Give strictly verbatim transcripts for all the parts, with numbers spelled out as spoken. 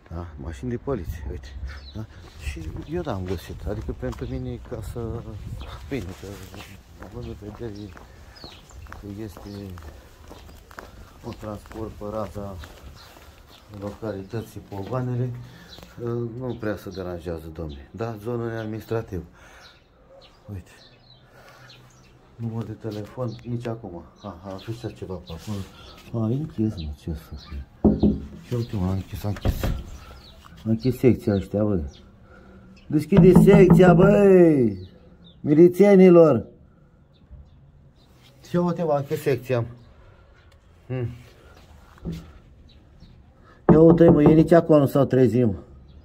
Da? Mașini de poliție, uite. Da? Și eu da, am găsit. Adică pentru mine ca să... Bine, că având în vedere că este un transport pe raza localității Pogoanele, nu prea se deranjează, domnule. Da, zonul administrativ. Uite. Număr de telefon, nici acum. A, a afișat ceva pe acolo. A, e închis, nu, ce să fie. Și uite, m-a închis, a închis. A închis secția ăștia, băi. Deschide secția, băi! Milițienilor! Și uite, m-a închis secția. Hmm. Ia uite, mă, e nici acolo nu s-au trezit, mă.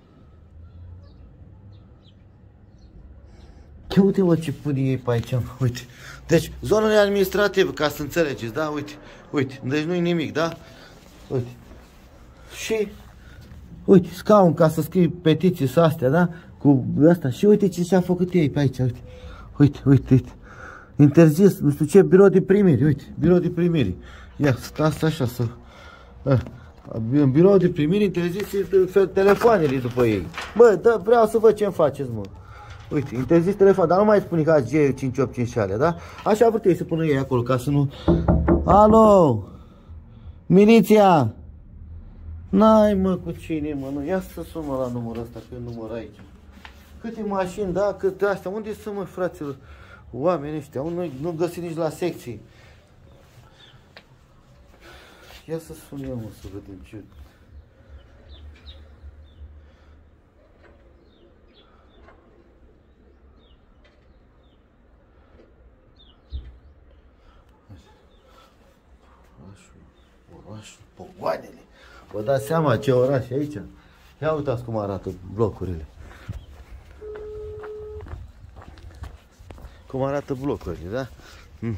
Ia uite, mă, ce pune ei pe aici, uite. Deci, zonele administrative, ca să înțelegeți, da? Uite, uite, deci nu-i nimic, da? Uite. Și, uite, scaun ca să scrii petiții să astea, da? Cu asta. Și uite ce și-a făcut ei pe aici, uite. Uite, uite, uite. Interzis, nu știu ce, birou de primiri, uite, birou de primiri. Ia, stați așa să... În birou de primiri interzis telefoanele după ei. Bă, da, vreau să văd ce-mi faceți, mă. Uite, interzis telefon, dar nu mai spune că G cinci opt cinci alea, da? Așa vrut ei să pună ei acolo, ca să nu... Alo! Miliția! N-ai, mă, cu cine, mă, nu? Ia să sună la numărul ăsta, că e număr aici. Câte mașini, da? Câte astea? Unde sunt, mă, fraților? Oamenii ăștia, nu, nu găsi nici la secții. Ia să sun eu, mă, să vedem ce... Orașul Pogoanele. Vă dați seama ce oraș e aici? Ia uitați cum arată blocurile. Cum arată blocurile, da? Mm.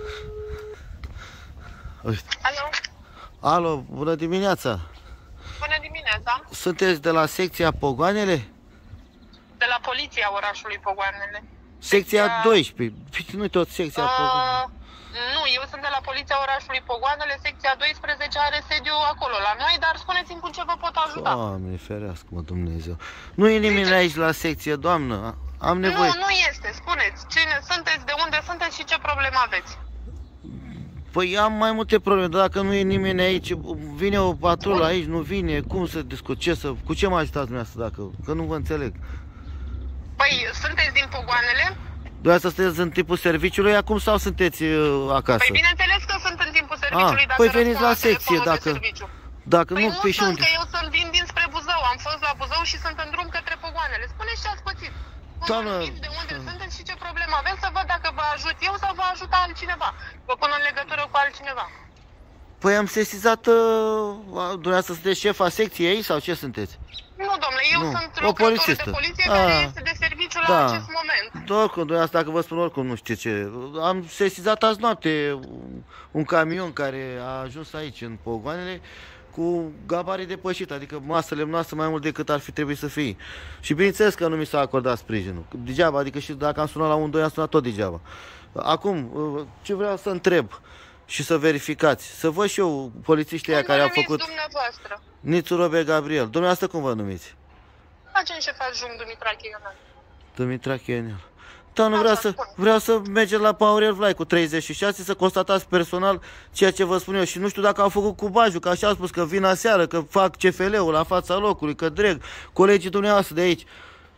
Uite. Alo? Alo, bună dimineața! Bună dimineața! Sunteți de la secția Pogoanele? De la poliția orașului Pogoanele. Secția, secția... doisprezece. Nu-i tot secția uh, Pogoanele. Nu, eu sunt de la poliția orașului Pogoanele, secția doisprezece are sediu acolo la noi, dar spuneți-mi cu ce vă pot ajuta. Doamne, ferească-mă Dumnezeu. Nu e nimeni aici la secție, doamnă? Am nevoie... Nu, nu este. Spuneți, cine sunteți, de unde sunteți și ce probleme aveți? Păi am mai multe probleme, dar dacă nu e nimeni aici, vine o patrulă aici, nu vine, cum să discut, ce să, cu ce mă ajutați dumneavoastră, dacă, că nu vă înțeleg. Păi, sunteți din Pogoanele? Dumneavoastră sunteți în timpul serviciului acum sau sunteți uh, acasă? Păi bineînțeles că sunt în timpul serviciului, ah, dacă păi veniți la secție, dacă, dacă păi nu, nu pe și sunt, unde? că eu sunt vin dinspre Buzău, am fost la Buzău și sunt în drum către Pogoanele. Spuneți ce ați pățit. Doamnă... De unde sunteți și ce problemă aveți, să văd dacă vă ajut eu sau vă ajută altcineva. Vă pun în legătură cu altcineva. Păi am sesizat, uh, dumneavoastră sunteți șefa secției ei sau ce sunteți? Nu, domnule, eu nu, sunt o polițistă de poliție ah, care este de serviciu la da. acest moment. Oricum, dumneavoastră, dacă vă spun oricum, nu știu ce. Am sesizat azi noapte un camion care a ajuns aici, în Pogoanele, cu gabarii depășit, adică masele noastre mai mult decât ar fi trebuit să fie. Și bineînțeles că nu mi s-a acordat sprijinul. Degeaba, adică și dacă am sunat la unu doi am sunat tot degeaba. Acum, ce vreau să întreb și să verificați, să văd și eu polițiștii aia care au făcut... Dumneavoastră? Nițu Robert Gabriel. Dumneavoastră cum vă numiți? Agent șef adjunct Dumitrache Ionel. Dumitrache Ionel. Da, nu vreau să, vreau să mergeți la Aurel Vlaicu treizeci și șase să constatați personal ceea ce vă spun eu. Și nu știu dacă au făcut cubajul, că așa au spus că vin aseară, că fac C F L-ul la fața locului, că dreg colegii dumneavoastră de aici. Uh,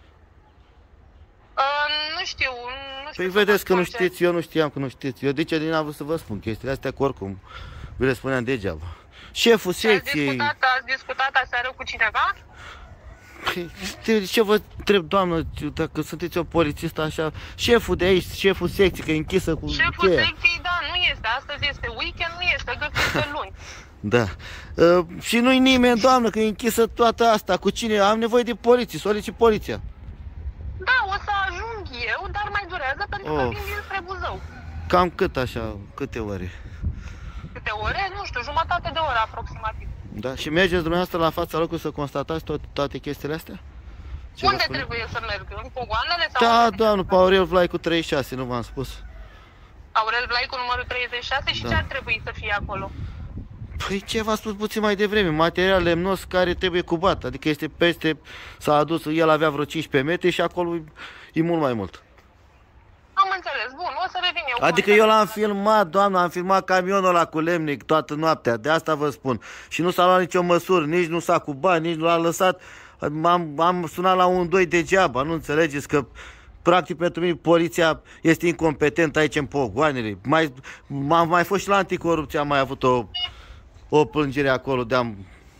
nu știu, nu știu. Păi vedeți că nu știți, eu nu știam că nu știți. Eu de ce din am vrut să vă spun chestiile astea, că oricum vi le spuneam degeaba. Șeful secției... Ați discutat, ați discutat aseară cu cineva? Păi, ce vă întreb, doamnă, dacă sunteți o polițistă așa, șeful de aici, șeful secției, că e închisă cu șeful cheia. secției, da, nu este, astăzi este weekend, nu este, găsiți luni. Da. Uh, și nu-i nimeni, doamnă, că e închisă toată asta, cu cine? Am nevoie de poliție, solicit poliția. Da, o să ajung eu, dar mai durează pentru că oh. vin dinspre Buzău. Cam cât așa, câte ore? Câte ore? Nu știu, jumătate de oră aproximativ. Da, și mergeți dumneavoastră la fața locului să constatați tot, toate chestiile astea? Ce unde trebuie să merg? În Pogoanele? Sau da, doamnă, pe Aurel Vlaicu treizeci și șase, nu v-am spus. Aurel Vlaicu numărul treizeci și șase și da. Ce ar trebui să fie acolo? Păi ce v-a spus puțin mai devreme, material lemnos care trebuie cubat, adică este peste, s-a adus, el avea vreo cincisprezece metri și acolo e mult mai mult. Am înțeles, bun, o să revin eu. Adică eu l-am filmat, doamna, am filmat camionul ăla cu lemne toată noaptea, de asta vă spun. Și nu s-a luat nicio măsură, nici nu s-a cubat, nici nu l-a lăsat. Am, am sunat la unu doi degeaba, nu înțelegeți că practic pentru mine poliția este incompetentă aici în Pogoanele. Mai, am mai fost și la anticorupție, am mai avut o, o plângere acolo de-am...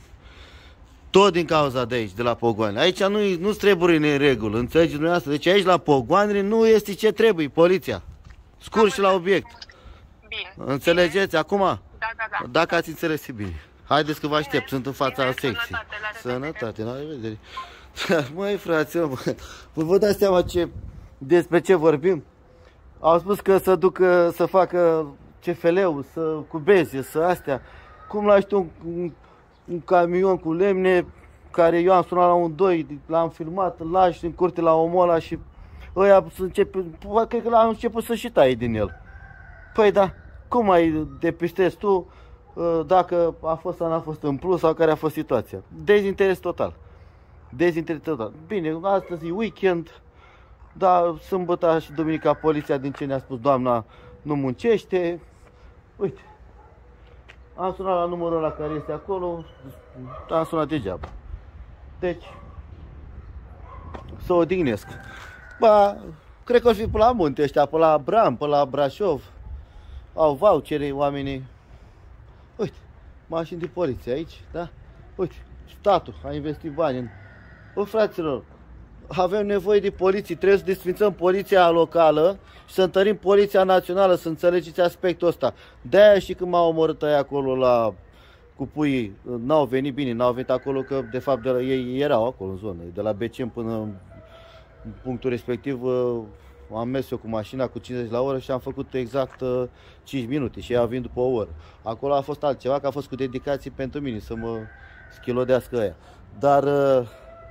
Tot din cauza de aici, de la Pogoane. Aici nu, nu trebuie în regulă, înțelegeți dumneavoastră? Deci aici la Pogoane nu este ce trebuie, poliția. Scurt și la obiect. Bine. Înțelegeți? Acum? Da, da, da. Dacă ați înțeles bine. Haideți că vă aștept, sunt în fața Bine, secției. sănătate, la Sănătate, la revedere. Măi, fraților, vă, vă dați seama ce, despre ce vorbim? Au spus că să ducă, să facă C F L-ul, să cubeze, să astea. Cum lași tu un, un, un camion cu lemne, care eu am sunat la un doi, l-am filmat, îl lași în curte la omul ăla și ăia să începe, cred că l-am început să și taie din el. Păi da, cum mai depistezi tu dacă a fost sau n-a fost în plus sau care a fost situația? Dezinteres total. Dezinteres total. Bine, astăzi e weekend, dar sâmbătă și duminica poliția, din ce ne-a spus doamna, nu muncește. Uite, am sunat la numărul ăla care este acolo, am sunat degeaba. Deci, să o odihnesc. Ba, cred că o fi pe la munte ăștia, pe la Bram, pe la Brașov. Au vouchere oamenii. Uite, mașini de poliție aici, da? Uite, statul a investit bani în... Bă, fraților, avem nevoie de poliție, trebuie să desfințăm poliția locală și să întărim poliția națională, să înțelegeți aspectul ăsta. De-aia și când m-au omorât aia acolo la... cu puii, n-au venit bine, n-au venit acolo că de fapt de la, ei erau acolo în zonă, de la Becem până în punctul respectiv. Am mers eu cu mașina cu cincizeci la oră și am făcut exact uh, cinci minute și ei au venit după o oră. Acolo a fost altceva, că a fost cu dedicații pentru mine, să mă schilodească aia. Dar uh,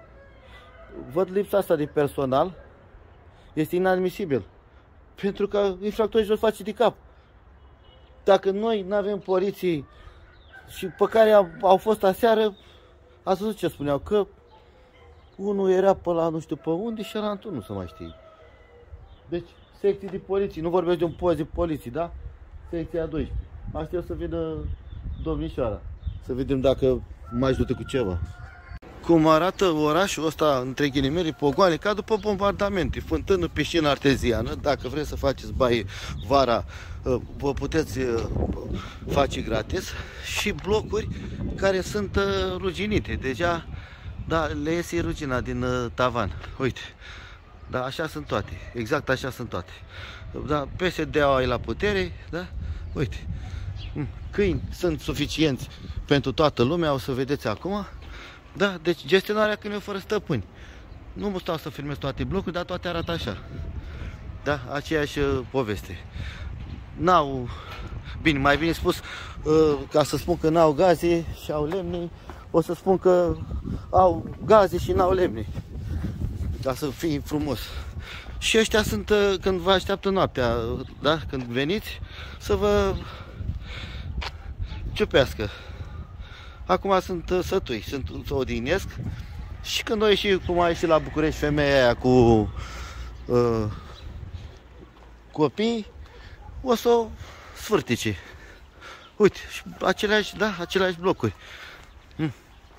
văd lipsa asta de personal, este inadmisibil. Pentru că infractorii își face de cap. Dacă noi nu avem poliții și pe care au, au fost aseară, ați văzut ce spuneau, că unul era pe la nu știu pe unde și ăla nu se mai știe. Deci, secții de poliție, nu vorbesc de un post de poliție, da? Secția a doisprezece. Aștept să vină domnișoara, să vedem dacă mai ajută cu ceva. Cum arată orașul ăsta, între ghilimele, Pogoane, ca după bombardamente, fântână, piscină arteziană. Dacă vreți să faceți baie vara, vă puteți face gratis. Și blocuri care sunt ruginite, deja, da, le iese rugina din tavan. Uite. Da, așa sunt toate, exact așa sunt toate. Da, P S D-ul e la putere, da? Uite, câini sunt suficienți pentru toată lumea, o să vedeți acum. Da, deci gestionarea câinilor fără stăpâni. Nu mă stau să filmez toate blocurile, dar toate arată așa. Da, aceeași poveste. N-au, bine, mai bine spus, ca să spun că n-au gaze și au lemne, o să spun că au gaze și n-au lemne. Ca să fie frumos. Și ăștia sunt când vă așteaptă noaptea, da? Când veniți, să vă ciupească. Acum sunt sătui, sunt, să odihnesc. Și când o ieși, cum a ieșit la București femeia aia cu uh, copii, o să o sfârtice. Uite, aceleași, da, aceleași blocuri. Hm.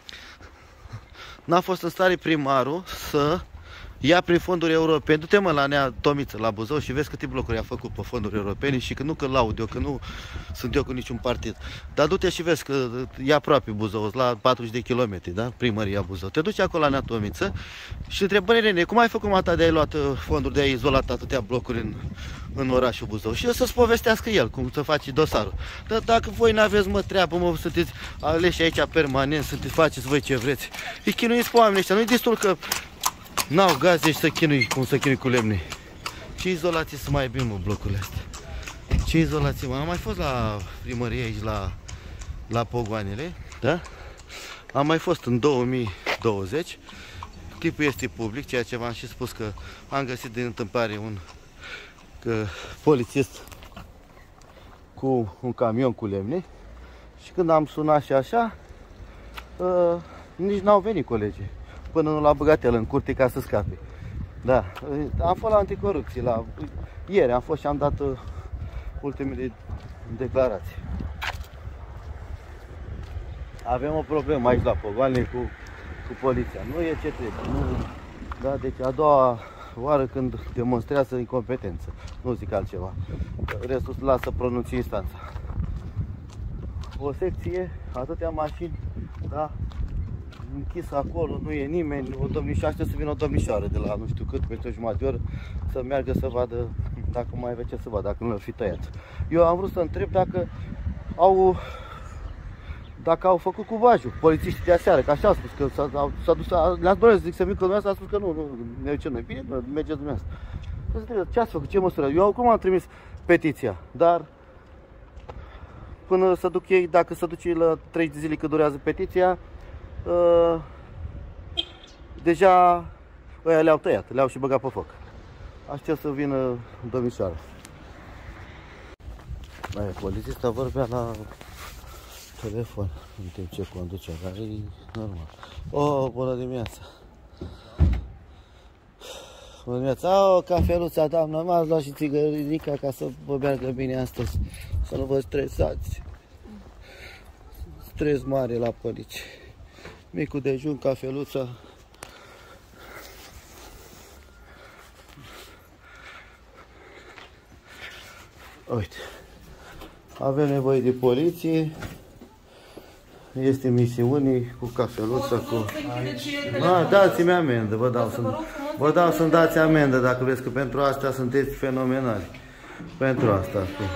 N-a fost în stare primarul să ia prin fonduri europene. Du-te, mă, la Nea Tomiță, la Buzău, și vezi câte blocuri a făcut pe fonduri europene. Și că nu că laud eu, că nu sunt eu cu niciun partid. Dar du-te și vezi că e aproape Buzău, la patruzeci de kilometri, da? Primăria Buzău. Te duci acolo la Nea Tomiță și întrebă, Rene, cum ai făcut mata de ai luat fonduri, de ai izolat atâtea blocuri în, în orașul Buzău? Și o să-ți povestească el cum să faci dosarul. Dar dacă voi n-aveți, mă, treabă, mă, sunteți aleși aici permanent, sunteți, faceți voi ce vreți. Îi chinuiți pe oamenii ăștia, nu-i destul că n-au gaze și să chinui cum să chinui cu lemne. Ce izolație să mai bine, mă, blocurile astea. Ce izolație, mă. Am mai fost la primărie aici, la, la Pogoanele, da? Am mai fost în două mii douăzeci. Tipul este public, ceea ce v-am și spus, că am găsit din întâmplare un că, polițist cu un camion cu lemne Și când am sunat și așa, uh, nici n-au venit colegii, până nu l-a băgat el în curte ca să scape. Da, am fost la anticorupție, la... ieri am fost și am dat uh, ultimele declarații. Avem o problemă aici la Pogoane cu, cu poliția, nu e ce trebuie, nu, da, deci a doua oară când demonstrează incompetență, nu zic altceva, restul se lasă pronunți instanța. O secție, atâtea mașini, da, închis acolo, nu e nimeni, o domnișoară, să vină o domnișoară de la nu știu cât, peste o jumătate de oră, să meargă să vadă dacă mai avea ce să vadă, dacă nu l-ar fi tăiat. Eu am vrut să întreb dacă au, dacă au făcut cuvajul, polițiștii de aseară, că așa au spus, că s-a dus, le-ați doresc, zic să vin că dumneavoastră, a spus că nu, nu, ne ducem noi, bine, mergeți dumneavoastră. Ce ați făcut, ce măsură? Eu acum am trimis petiția, dar până să duc ei, dacă se duce la treizeci de zile cât durează petiția, uh, deja ăia le-au tăiat, le-au și băgat pe foc. Aștept să vină domnișoara. Aia, polițista vorbea la telefon în timp ce conducea, dar e normal. Oh, bună dimineața! Bună dimineața! Oh, cafeluța, doamnă, m-ați luat și țigărinica ca să vă meargă bine astăzi. Să nu vă stresați. Stres mare la poliție. Micul dejun, cafeluța. Uite. Avem nevoie de poliție. Este misiunii cu cafeluța, cu... Ah, dați-mi amendă, vă dau să... Vă dau să-mi dați amendă dacă vreți, că pentru asta sunteți fenomenali. Pentru asta.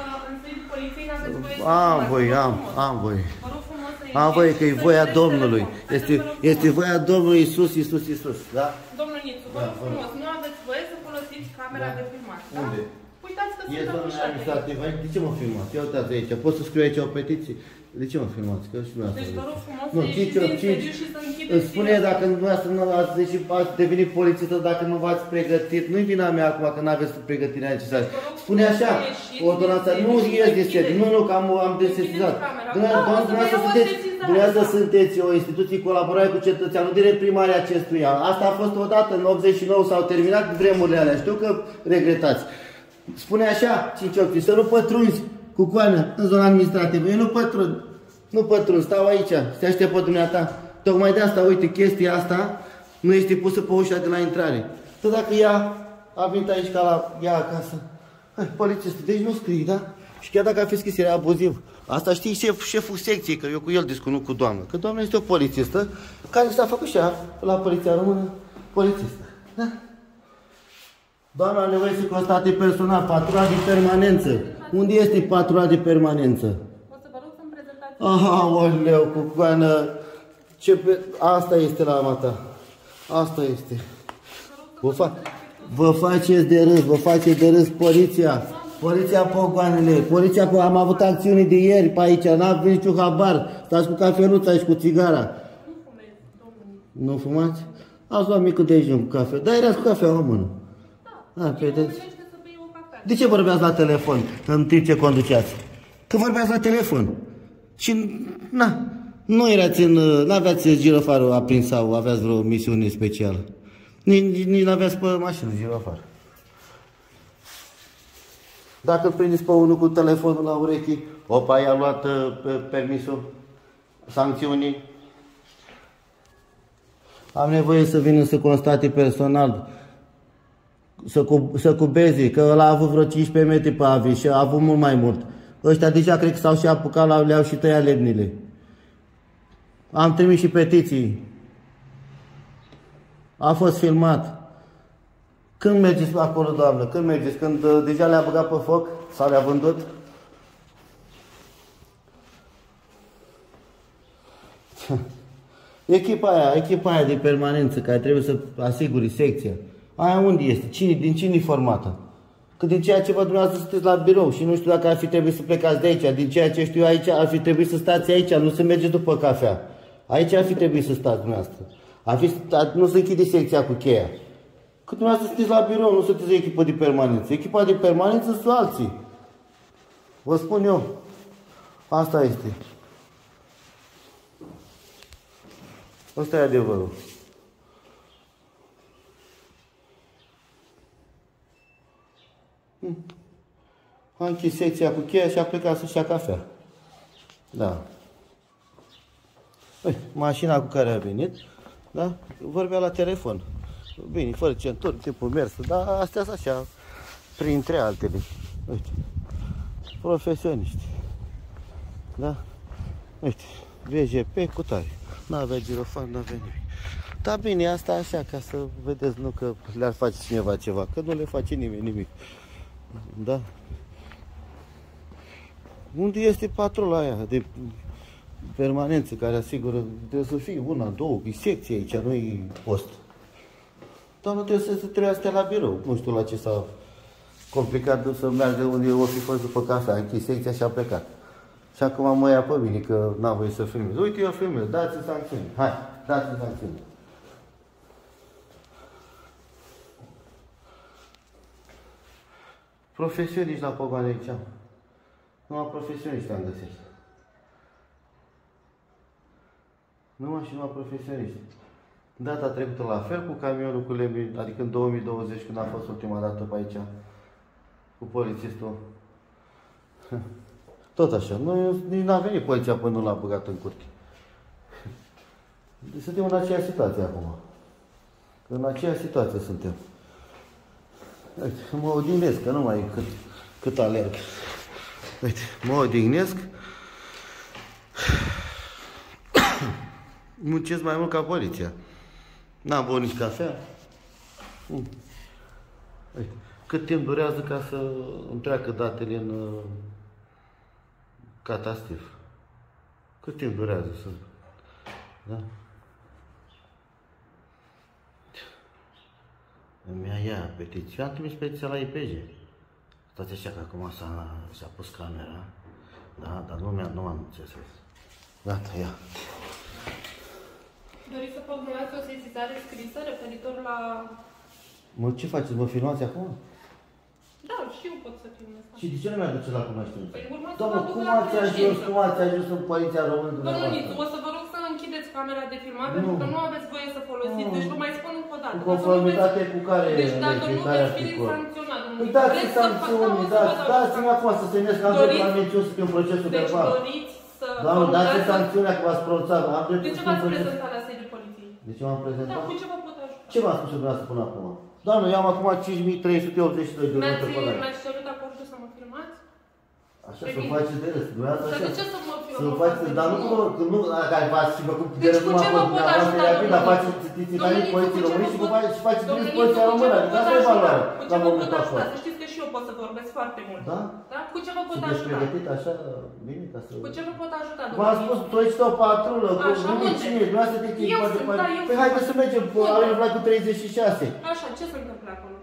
Am voie, am, am voie. Am voie că e voia Domnului. Este, este voia Domnului Iisus, Iisus, Iisus, da? Domnul Nițu, vă rog frumos, nu aveți voie să folosiți camera de filmat, da? Unde? Uitați că sunt afișate. De ce mă filmați? Ia uitați aici, pot să scriu aici o petiție? De ce mă filmați? Că și deci vă rog frumos să ieșiți din sediu și să închideți. Spune dacă dumneavoastră nu ați, deși ați devenit polițistă, dacă nu v-ați pregătit, nu-i vina mea acum că nu aveți pregătirea necesară. Spune așa, ordonanța, nu ies de sediu, nu, nu, că am, am desesizat. Dumneavoastră sunteți o instituție colaborare cu cetățeanul, de reprimarea acestuia. Asta a fost odată, în optzeci și nouă s-au terminat vremurile alea, știu că regretați. Spune așa, cinci ochi, să nu pătrunzi cu coană în zona administrativă. Eu nu pătrund, nu pătrund, stau aici, se aștept pe dumneata. Tocmai de asta, uite, chestia asta nu este pusă pe ușa de la intrare. Tot dacă ea a venit aici ca la ea acasă, hai, polițistă, deci nu scrii, da? Și chiar dacă a fi scris, era abuziv. Asta știi șef, șeful secției, că eu cu el discut, nu cu doamna. Că doamna este o polițistă care s-a făcut și ea la Poliția Română polițistă, da? Doamna are nevoie să constate personal, patrula de permanență. Unde este patrula de permanență? O să vă rog să-mi prezentați. Aha, oleu, cu coană. Ce pe... Asta este lama ta. Asta este. Vă, fa... vă faceți de râs, vă faceți de râs poliția. Poliția Pogoanele. Poliția Pogoanele. Am avut acțiuni de ieri pe aici, n-am venit niciun habar. Stați cu cafeluța și cu țigara. Nu fumez, domnul. Nu fumați? Ați luat micul dejun cu cafea. Dar erați cu cafea în mână. Da. A, de ce vorbeați la telefon în timp ce conduceați? Că vorbeați la telefon. Și, na, nu erați în, n-aveați girofarul aprins sau aveați vreo misiune specială. Nici, nici n-aveați pe mașină girofar. Dacă îl prindeți pe unul cu telefonul la urechi, opa, i-a luat uh, permisul, sancțiunii. Am nevoie să vină să constate personal, să, cu, să cubeze, că ăla a avut vreo cincisprezece metri pe aviz și a avut mult mai mult. Ăștia deja cred că s-au și apucat, le-au și tăiat lemnile. Am trimis și petiții. A fost filmat. Când mergeți acolo, doamnă? Când mergeți? Când uh, deja le-a băgat pe foc? Sau le-a vândut? Echipa aia, echipa aia de permanență care trebuie să asigure secția. Aia unde este? Cine, din cine e formată? Că din ceea ce văd dumneavoastră sunteți la birou și nu știu dacă ar fi trebuit să plecați de aici. Din ceea ce știu aici, ar fi trebuit să stați aici, nu să mergeți după cafea. Aici ar fi trebuit să stați dumneavoastră. Ar fi, nu să închide secția cu cheia. Că dumneavoastră sunteți la birou, nu sunteți o echipă de permanență. Echipa de permanență sunt alții. Vă spun eu. Asta este. Ăsta e adevărul. Hmm. A închis secția cu cheia și a plecat să-și ia cafea. Da. Ui, mașina cu care a venit, da? Vorbea la telefon. Bine, fără centuri, timpul mers, dar astea sunt așa, printre altele. Uite, profesioniști. Da? Uite, V G P cu tare. N-avea girofan, n-avea nimic. Da, bine, asta așa, ca să vedeți, nu că le-ar face cineva ceva, că nu le face nimeni nimic. Da? Unde este patrola aia de permanență care asigură, trebuie să fie una, două, e secție aici, nu e post. Dar nu trebuie să, să trebuie să stea la birou. Nu știu la ce s-a complicat să meargă unde o fi fost după cafea, a închis secția și a plecat. Și acum mă ia pe mine că n-am voie să filmez. Uite, eu filmez, dați-mi sancțiuni. Hai, dați-mi sancțiuni. Profesioniști la pogoane aici. Numai profesioniști am găsit. Numai și numai profesioniști. Data trecută la fel cu camionul cu lemne, adică în două mii douăzeci când a fost ultima dată pe aici. Cu polițistul. Tot așa. Noi nici n-a venit poliția până nu l-a băgat în curte. Deci suntem în aceeași situație acum. În aceeași situație suntem. Uite, mă odihnesc, că nu mai e cât, cât alerg. Uite, mă odihnesc. Muncesc mai mult ca poliția. N-am băut nici cafea. Uite, cât timp durează ca să îmi treacă datele în uh, catastif. Cât timp durează să... Da? Îmi ia ea petiție. Eu am trimis petiția la I P G. Stați așa că acum s-a pus camera. Da, dar lumea nu am înțeles. Gata, ia. Doriți să formulați o sesizare scrisă referitor la... Mă, ce faceți? Mă filmați acum? Da, și eu pot să filmez. Și de ce nu mi-aduce la cunoștință? Păi urmați să Doamnă, vă aduc cum la ați ajuns, cum ați ajuns în poliția română Domnul dumneavoastră? Nițu, o să vă rog să închideți camera de filmat, pentru că nu aveți voie să folosiți. Deci vă mai spun încă o dată. În conformitate cu care Deci dacă nu care veți fi articol? sancționat, domnul Păi Nițu, dați vreți să sancțiuni, dați, dați-mi acum să se nesc, am dreptul la mențiuni să fiu în procesul Deci verbal. doriți să... Doamnă, dați sancțiunea că v-ați pronunțat, am dreptul De să ce fiu în v-ați proces. prezentat la sediul poliției? De ce m-am Da, prezentat? cu ce vă pot ajuta? Ce v-am spus eu dumneavoastră până acum? Doamnă, eu am acum cinci mii trei sute optzeci și doi de Mi-ați euro pe an. mi-ați cerut acordul să mă filmați? Așa, să faceți de râs. Dumneavoastră Dar așa. de ce să mă filmați? Să faceți, dar nu că nu, care v-ați și făcut de Deci râs cu numai ce pe vă pot dumneavoastră, ajuta, iar când domnule? faceți titanii poliției români și faceți și faceți Domnule din poliția Nițu, română. cu ce Adică vă asta e pot valoare ajuta? Cu la ce vă pot momentul ajuta? actual. Să știți că și eu pot să vorbesc foarte mult. Da? Da? Cu ce vă pot Sunteți ajuta? pregătit așa, bine, ca să... Cu ce vă pot ajuta, V-am domnule? spus, treci o patrulă, cu Așa, nu unde? cine, dumneavoastră te Eu poate sunt, poate. da, eu Păi sunt. haideți să mergem, Unde? avem cu treizeci și șase. Așa, ce se întâmplă acolo?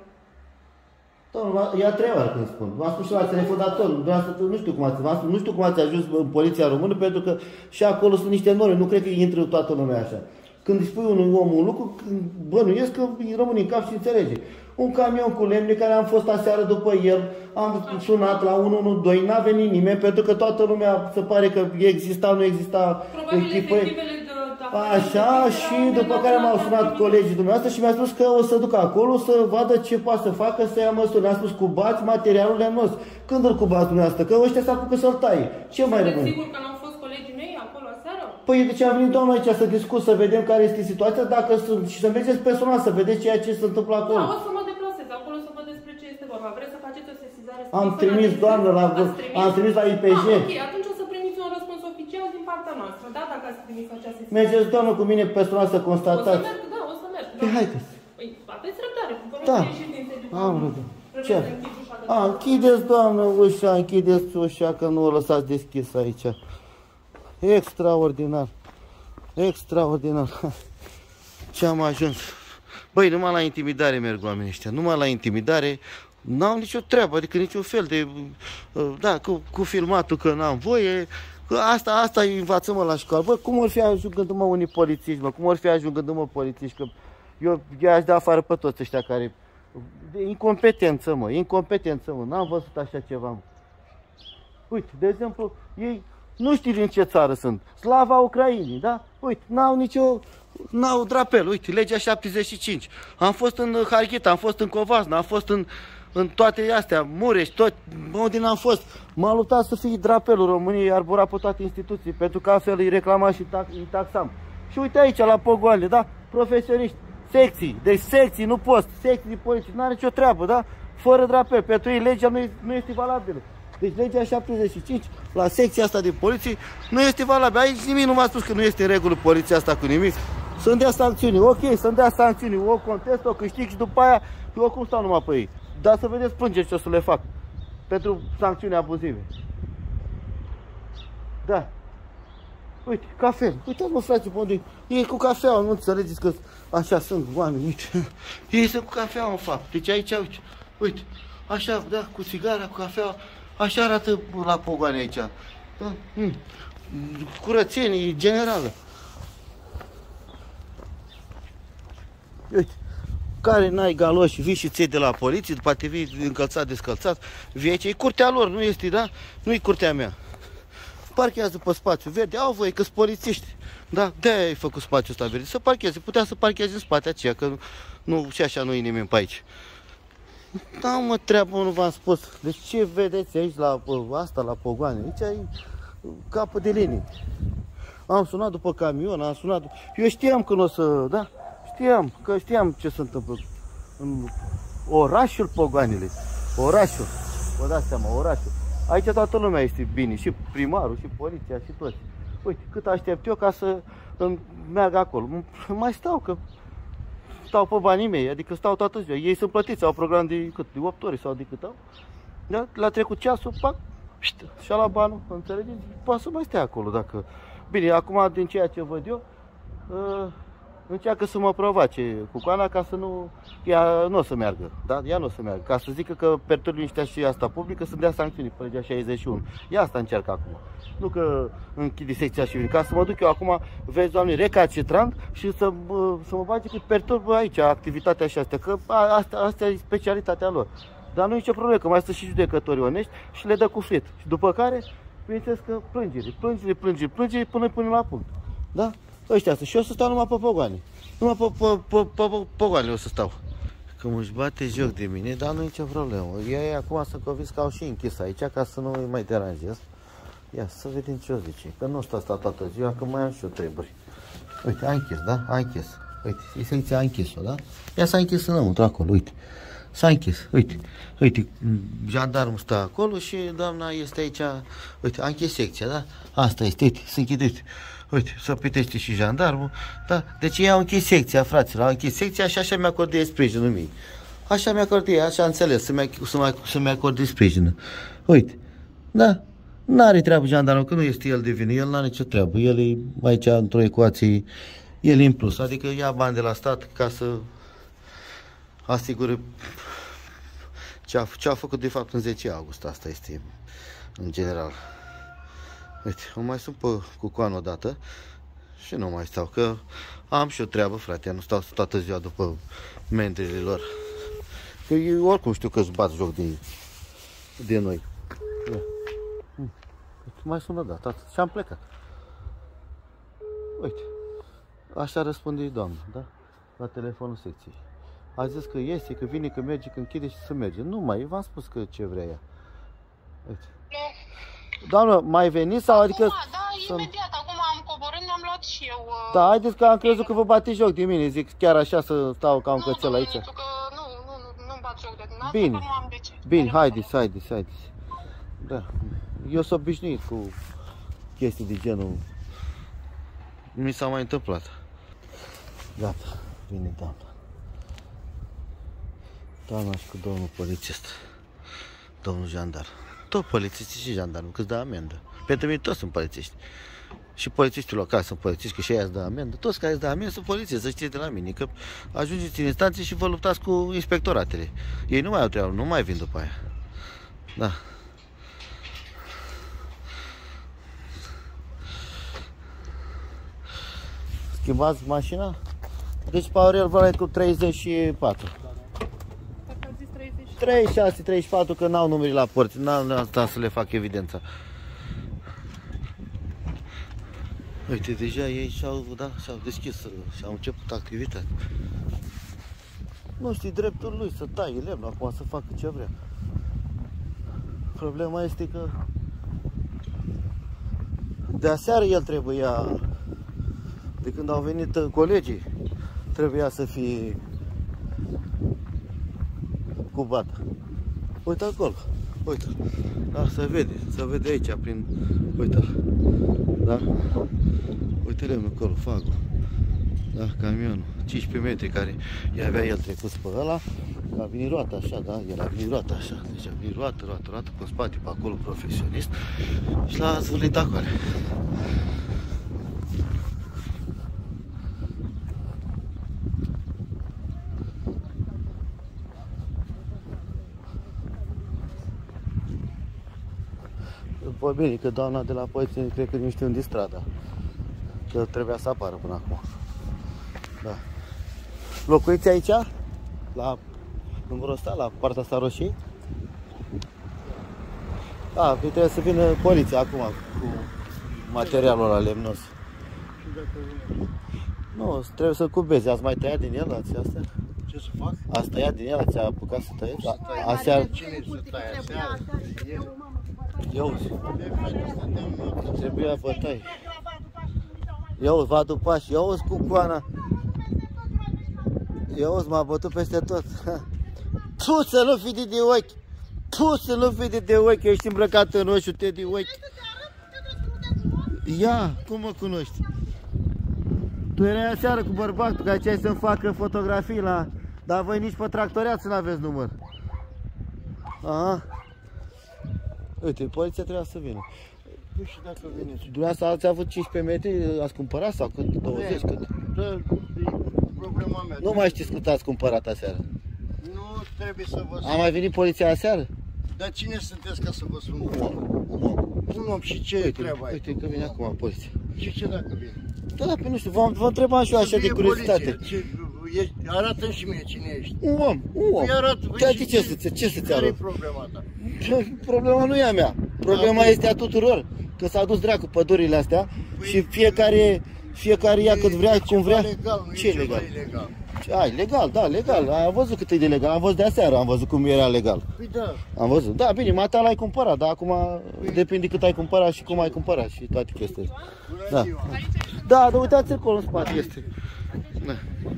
Domnul, e a treia oară când spun. V-am spus și la telefon, dar tot, dumneavoastră, nu știu cum ați, v-am spus, nu știu cum ați ajuns în poliția română, pentru că și acolo sunt niște norme, nu cred că intră toată lumea așa. Când îi spui unui om un lucru, bănuiesc că îi rămâne în cap și înțelege. Un camion cu lemne care am fost aseară după el, am sunat la unu unu doi, n-a venit nimeni, pentru că toată lumea se pare că exista, nu exista Probabil echipă. efectivele de... Așa, și după care m-au sunat colegii dumneavoastră și mi-a spus că o să duc acolo să vadă ce poate să facă, să ia măsuri. Mi-a spus cubați materialul lemnos. Când îl cubați dumneavoastră? Că ăștia s-a apucă să-l taie. Ce mai rămâne? Sigur că n-au fost colegii mei acolo aseară? Păi de ce a venit doamna aici să discut, să vedem care este situația, dacă sunt, și să mergeți personal, să vedeți ceea ce se întâmplă acolo. Da, o să mă deplasez acolo să văd despre ce este vorba. Vreți să faceți o sesizare? Am trimis, doamnă, la, am trimis la I P G. Ah, ok, atunci o să primiți un răspuns oficial din partea noastră, da? Dacă ați trimis această sesizare. Mergeți, doamnă, cu mine personal să O să constatați. merg, da, o să merg. Păi haideți. Păi, aveți răbdare, vă rog Da. să ieșiți din sediu. Am răbdare. Trebuie Ce? să închizi ușa de A, închideți, doamnă, ușa, închideți ușa, că nu o lăsați deschis aici. Extraordinar. Extraordinar. Ce am ajuns. Băi, numai la intimidare merg oamenii ăștia. Numai la intimidare n-au nicio treabă, adică niciun fel de... Da, cu, cu filmatul că n-am voie. Că asta, asta învață-mă la școală. Bă, cum or fi ajungându-mă unii polițiști, mă? Cum or fi ajungându-mă polițiști? Că eu, eu aș da afară pe toți ăștia care... Incompetență, mă, incompetență, mă. N-am văzut așa ceva, mă. Uite, de exemplu, ei Nu știi din ce țară sunt. Slava Ucrainei, da? Uite, n-au nicio... N-au drapel, uite, legea șaptezeci și cinci. Am fost în Harghita, am fost în Covasna, am fost în, în toate astea, Mureș, tot, unde n-am fost. M-am luptat să fie drapelul României arborat pe toate instituții, pentru că altfel îi reclama și tax, îi taxam. Și uite aici, la pogoane, da? Profesioniști, secții, deci secții, nu post, secții de poliție, n-are nicio treabă, da? Fără drapel, pentru ei legea nu, nu este valabilă. Deci legea șaptezeci și cinci, la secția asta de poliție, nu este valabilă. Aici nimic nu m-a spus că nu este în regulă poliția asta cu nimic. Să-mi dea sancțiuni, ok, să-mi dea sancțiuni, o contest, o câștig și după aia, eu oricum stau numai pe ei. Dar să vedeți plângeri ce o să le fac pentru sancțiuni abuzive. Da. Uite, cafea. Uitați-mă, frate, pe unde e cu cafea, nu înțelegeți că așa sunt oameni, uite. Ei sunt cu cafea, în fapt. Deci aici, uite, uite, așa, da, cu țigara, cu cafea, așa arată la pogoane aici. Da? Mm. Curățenie generală. Uite, care n-ai galoși, vii și ții de la poliție, după te vii încălțat, descălțat, vii aici, e curtea lor, nu este, da? Nu e curtea mea. Parchează pe spațiu verde, au voie că-s polițiști, da? De-aia ai făcut spațiul ăsta verde, să parcheze, putea să parcheze în spate aceea, că nu, și așa nu e nimeni pe aici. Da, mă, treabă, nu v-am spus. Deci ce vedeți aici, la asta, la pogoane, aici ai capă de linie. Am sunat după camion, am sunat, eu știam că nu o să, da? Știam, că știam ce se întâmplă în orașul Pogoanele. Orașul, vă dați seama, orașul. Aici toată lumea este bine, și primarul, și poliția, și toți. Uite, cât aștept eu ca să merg acolo. Mai stau, că stau pe banii mei, adică stau toată ziua. Ei sunt plătiți, au program de, cât, de opt ore sau de cât au. Da? La trecut ceasul, pac, și-a la banul, înțelegeți? Poate să mai stea acolo dacă... Bine, acum din ceea ce văd eu, uh, încearcă să mă provoace Cucoana ca să nu, ea nu o să meargă, da? Ea nu o să meargă, ca să zică că perturbi niște și asta publică, să dea sancțiuni pe legea șaizeci și unu. Ea asta încearcă acum. Nu că închide secția și vine, ca să mă duc eu acum, vezi, doamne, recalcitrant și să, să mă bage că perturbă aici activitatea și astea, că asta, asta e specialitatea lor. Dar nu e nicio problemă, că mai sunt și judecătorii onești și le dă cu flet. Și după care, bineînțeles că plângere, plângere, plângere, plângere până până la punct. Da? Ăștia sunt. Și eu o să stau numai pe pogoane. Numai pe, pe, pe, pe, pe pogoane o să stau. Că își bate joc de mine, dar nu e nicio problemă. Ei acum sunt convins că au și închis aici, ca să nu îi mai deranjez. Ia să vedem ce o zice. Că nu stau asta toată ziua, că mai am și eu treburi. Uite, a închis, da? A închis. Uite, e secția a închis-o, da? Ea s-a închis înăuntru acolo, uite. S-a închis, uite, uite, jandarmul stă acolo și doamna este aici, uite, a închis secția, da? Asta este, uite, se închide, uite, uite, se pitește și jandarmul, da? Deci ei au închis secția, fraților, au închis secția și așa mi-acordă sprijinul mie. Așa mi-acordă ei, așa înțeles, să-mi să să acorde sprijinul. Uite, da? N-are treabă jandarmul, că nu este el de vină, el n-are nicio treabă, el e aici într-o ecuație, el e în plus, adică ia bani de la stat ca să asigură ce a, ce a făcut de fapt în zece august, asta este în general. Uite, o mai sunt pe Cucoană odată și nu mai stau, că am și o treabă, frate, nu stau toată ziua după mendrile lor. Că eu oricum știu că îți bat joc de, de noi. Ia. Uite, mai sună data și am plecat. Uite, așa răspunde doamna, da? La telefonul secției. A zis că iese, că vine, că merge, că închide și să merge. Nu mai, v-am spus că ce vrea ea. Uite. Doamnă, mai veniți sau acum, adică... Da, să... imediat, acum am coborât, mi-am luat și eu... Uh... Da, haideți că am crezut că vă bate joc de mine, zic chiar așa să stau ca un nu, cățel aici. Nu, că nu, nu, nu, nu-mi bat joc de dumneavoastră, Bine, că nu am de ce. bine, haideți, haideți, haideți. Da, eu sunt obișnuit cu chestii de genul. Mi s-a mai întâmplat. Gata, vine doamna. Doamna și cu domnul polițist, domnul jandar. Tot polițiști și jandarmi, că-ți dă amendă. Pentru mine toți sunt polițiști. Și polițiștii locali sunt polițiști, că și ei îți dă amendă. Toți care îți dă amendă sunt polițiști, să știți de la mine. Că ajungeți în instanțe și vă luptați cu inspectoratele. Ei nu mai au treabă, nu mai vin după aia. Da. Schimbați mașina? Deci Paurel vă cu treizeci și patru. treizeci și șase, treizeci și patru, că n-au numeri la porți, n-am stat să le fac evidența. Uite, deja ei și-au, da, și-au deschis și-au început activitatea. Nu știi dreptul lui să taie lemnul, acum să facă ce vrea. Problema este că de aseară el trebuia, de când au venit colegii, trebuia să fie cubat. Uite acolo, uite, da, se vede, se vede aici prin, uite, da, uite lemnul acolo, fagul, da, camionul, cincisprezece metri care i-avea el trecut pe ăla, a venit roata așa, da, el a venit roata așa, deci a venit roată, roată, roată, cu spate pe acolo profesionist și l-a zvârlit acolo. Păi bine, că doamna de la poliție cred că nu știu unde strada, că trebuia să apară până acum. Da. Locuiți aici? La numărul ăsta, la partea asta roșie? Da, păi trebuie să vină poliția acum cu materialul ăla lemnos. Nu, trebuie să-l cubezi. Ați mai tăiat din el, ați astea? Ce să fac? Ați tăiat din el, ați apucat să tăieți? Aseară. Cine să taie aseară? Eu. Trebuia bătai. Eu vă aduc pași. Eu cu coana. Eu m-a bătut peste tot. Tu să nu fii de ochi. Tu să nu fii de ochi. Ești îmbrăcat în roșu, te de ochi. Ia, cum mă cunoști? Tu erai aseară cu bărbatul, că aici să-mi facă fotografii la... Dar voi nici pe tractoriați nu aveți număr. Aha. Uite, poliția trebuia să vină. Nu știu dacă vine. Dumneavoastră ați avut cincisprezece metri, ați cumpărat sau cât? douăzeci? Cât? Da, e problema mea. Nu mai știți cât ați cumpărat aseară. Nu trebuie să vă spun. A mai venit poliția aseară? Dar cine sunteți ca să vă spun? Un om. Un om. Un om și ce Uite, treaba ai? uite că vine acum poliția. Și ce dacă vine? Da, da, pe nu știu, vă, vă întrebam și eu așa de curiozitate. Arată-mi și mie cine ești. Un om, un om. Păi arată, Te ce, ce, ce, ce să-ți care e arăt? problema ta? Problema nu e a mea. Problema Da, este a tuturor. Că s-a dus dracu pădurile astea și fiecare, fiecare ia cât vrea, cum vrea. Legal, nu Ce e e legal? ilegal. Ai, legal, da, legal. Am văzut cât e de legal. Am văzut de aseară, am văzut cum era legal. Păi da. Am văzut. Da, bine, mata l-ai cumpărat, dar acum depinde cât ai cumpărat și cum ai cumpărat și toate chestiile. Da. Da, dar uitați acolo în spate este. Da.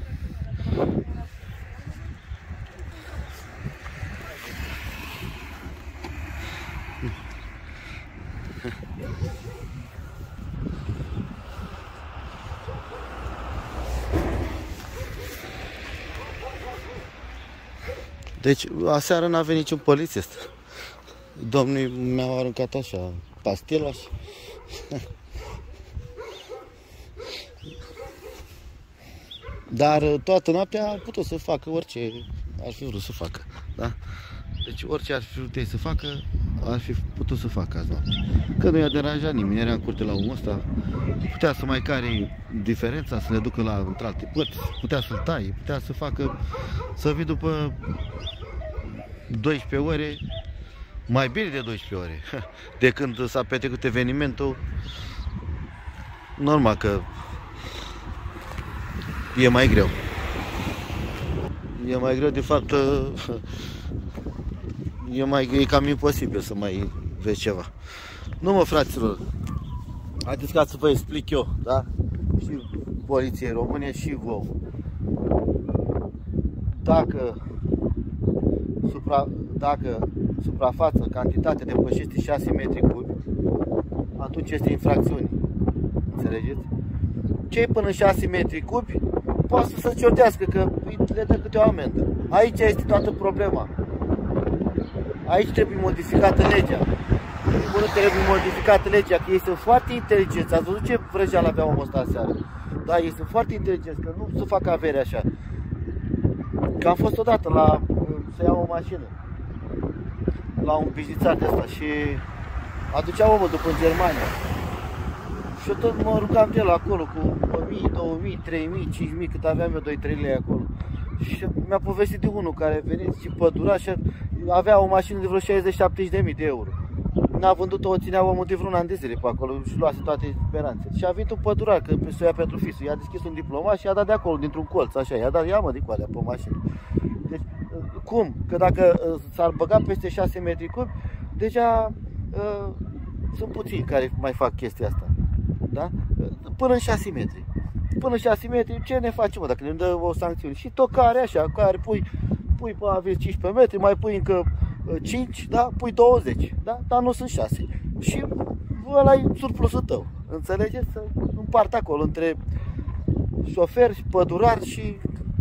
Deci, aseară n-a venit niciun polițist. Domnii mi-au aruncat așa, pastila și... Dar toată noaptea ar putut să facă orice ar fi vrut să facă, da? Deci orice ar fi vrut ei să facă, ar fi putut să facă azi noapte. Că nu i-a deranjat nimeni, era în curte la omul ăsta, putea să mai care diferența, să le ducă la într-alte părți, putea să taie, putea să facă, să vii după douăsprezece ore, mai bine de douăsprezece ore, de când s-a petrecut evenimentul. Normal că e mai greu. E mai greu, de fapt, e, mai, e cam imposibil să mai vezi ceva. Nu mă, fraților, haideți ca să vă explic eu, da? Și poliției române și vouă. Dacă, supra, dacă suprafață, cantitate depășește șase metri cubi, atunci este infracțiune. Înțelegeți? Cei până șase metri cubi poate să se ciotească, că le dă câte o amendă. Aici este toată problema. Aici trebuie modificată legea. Nu trebuie modificată legea, că ei sunt foarte inteligenți. Ați văzut ce vrăjeală avea omul ăsta aseară? Da, ei sunt foarte inteligenți, că nu se fac avere așa. Că am fost odată la, să iau o mașină la un bijițar de ăsta și aducea omul după în Germania. Și eu tot mă rugam de el acolo cu o mie, două mii, trei mii, cinci mii, cât aveam eu doi trei lei acolo. Și mi-a povestit de unul care venit și pădura și avea o mașină de vreo șaizeci șaptezeci de mii de euro. n-a vândut-o, o ținea omul de vreun an de zile pe acolo și luase toate speranțele. Și a venit un pădurar, că să o ia pentru fisul, i-a deschis un diplomat și i-a dat de acolo, dintr-un colț, așa, i-a dat, ia mă, de cu alea pe mașină. Deci, cum? Că dacă s-ar băga peste șase metri cubi, deja uh, sunt puțini care mai fac chestia asta, da? Până în șase metri. Până în șase metri, ce ne facem, mă, dacă ne dă o sancțiune? Și tocare așa, care pui, pui pe aveți cincisprezece metri, mai pui încă cinci, da? Pui douăzeci, da? Dar nu sunt șase. Și ăla e surplusul tău. Înțelegeți? Să împart acolo între șofer, pădurar și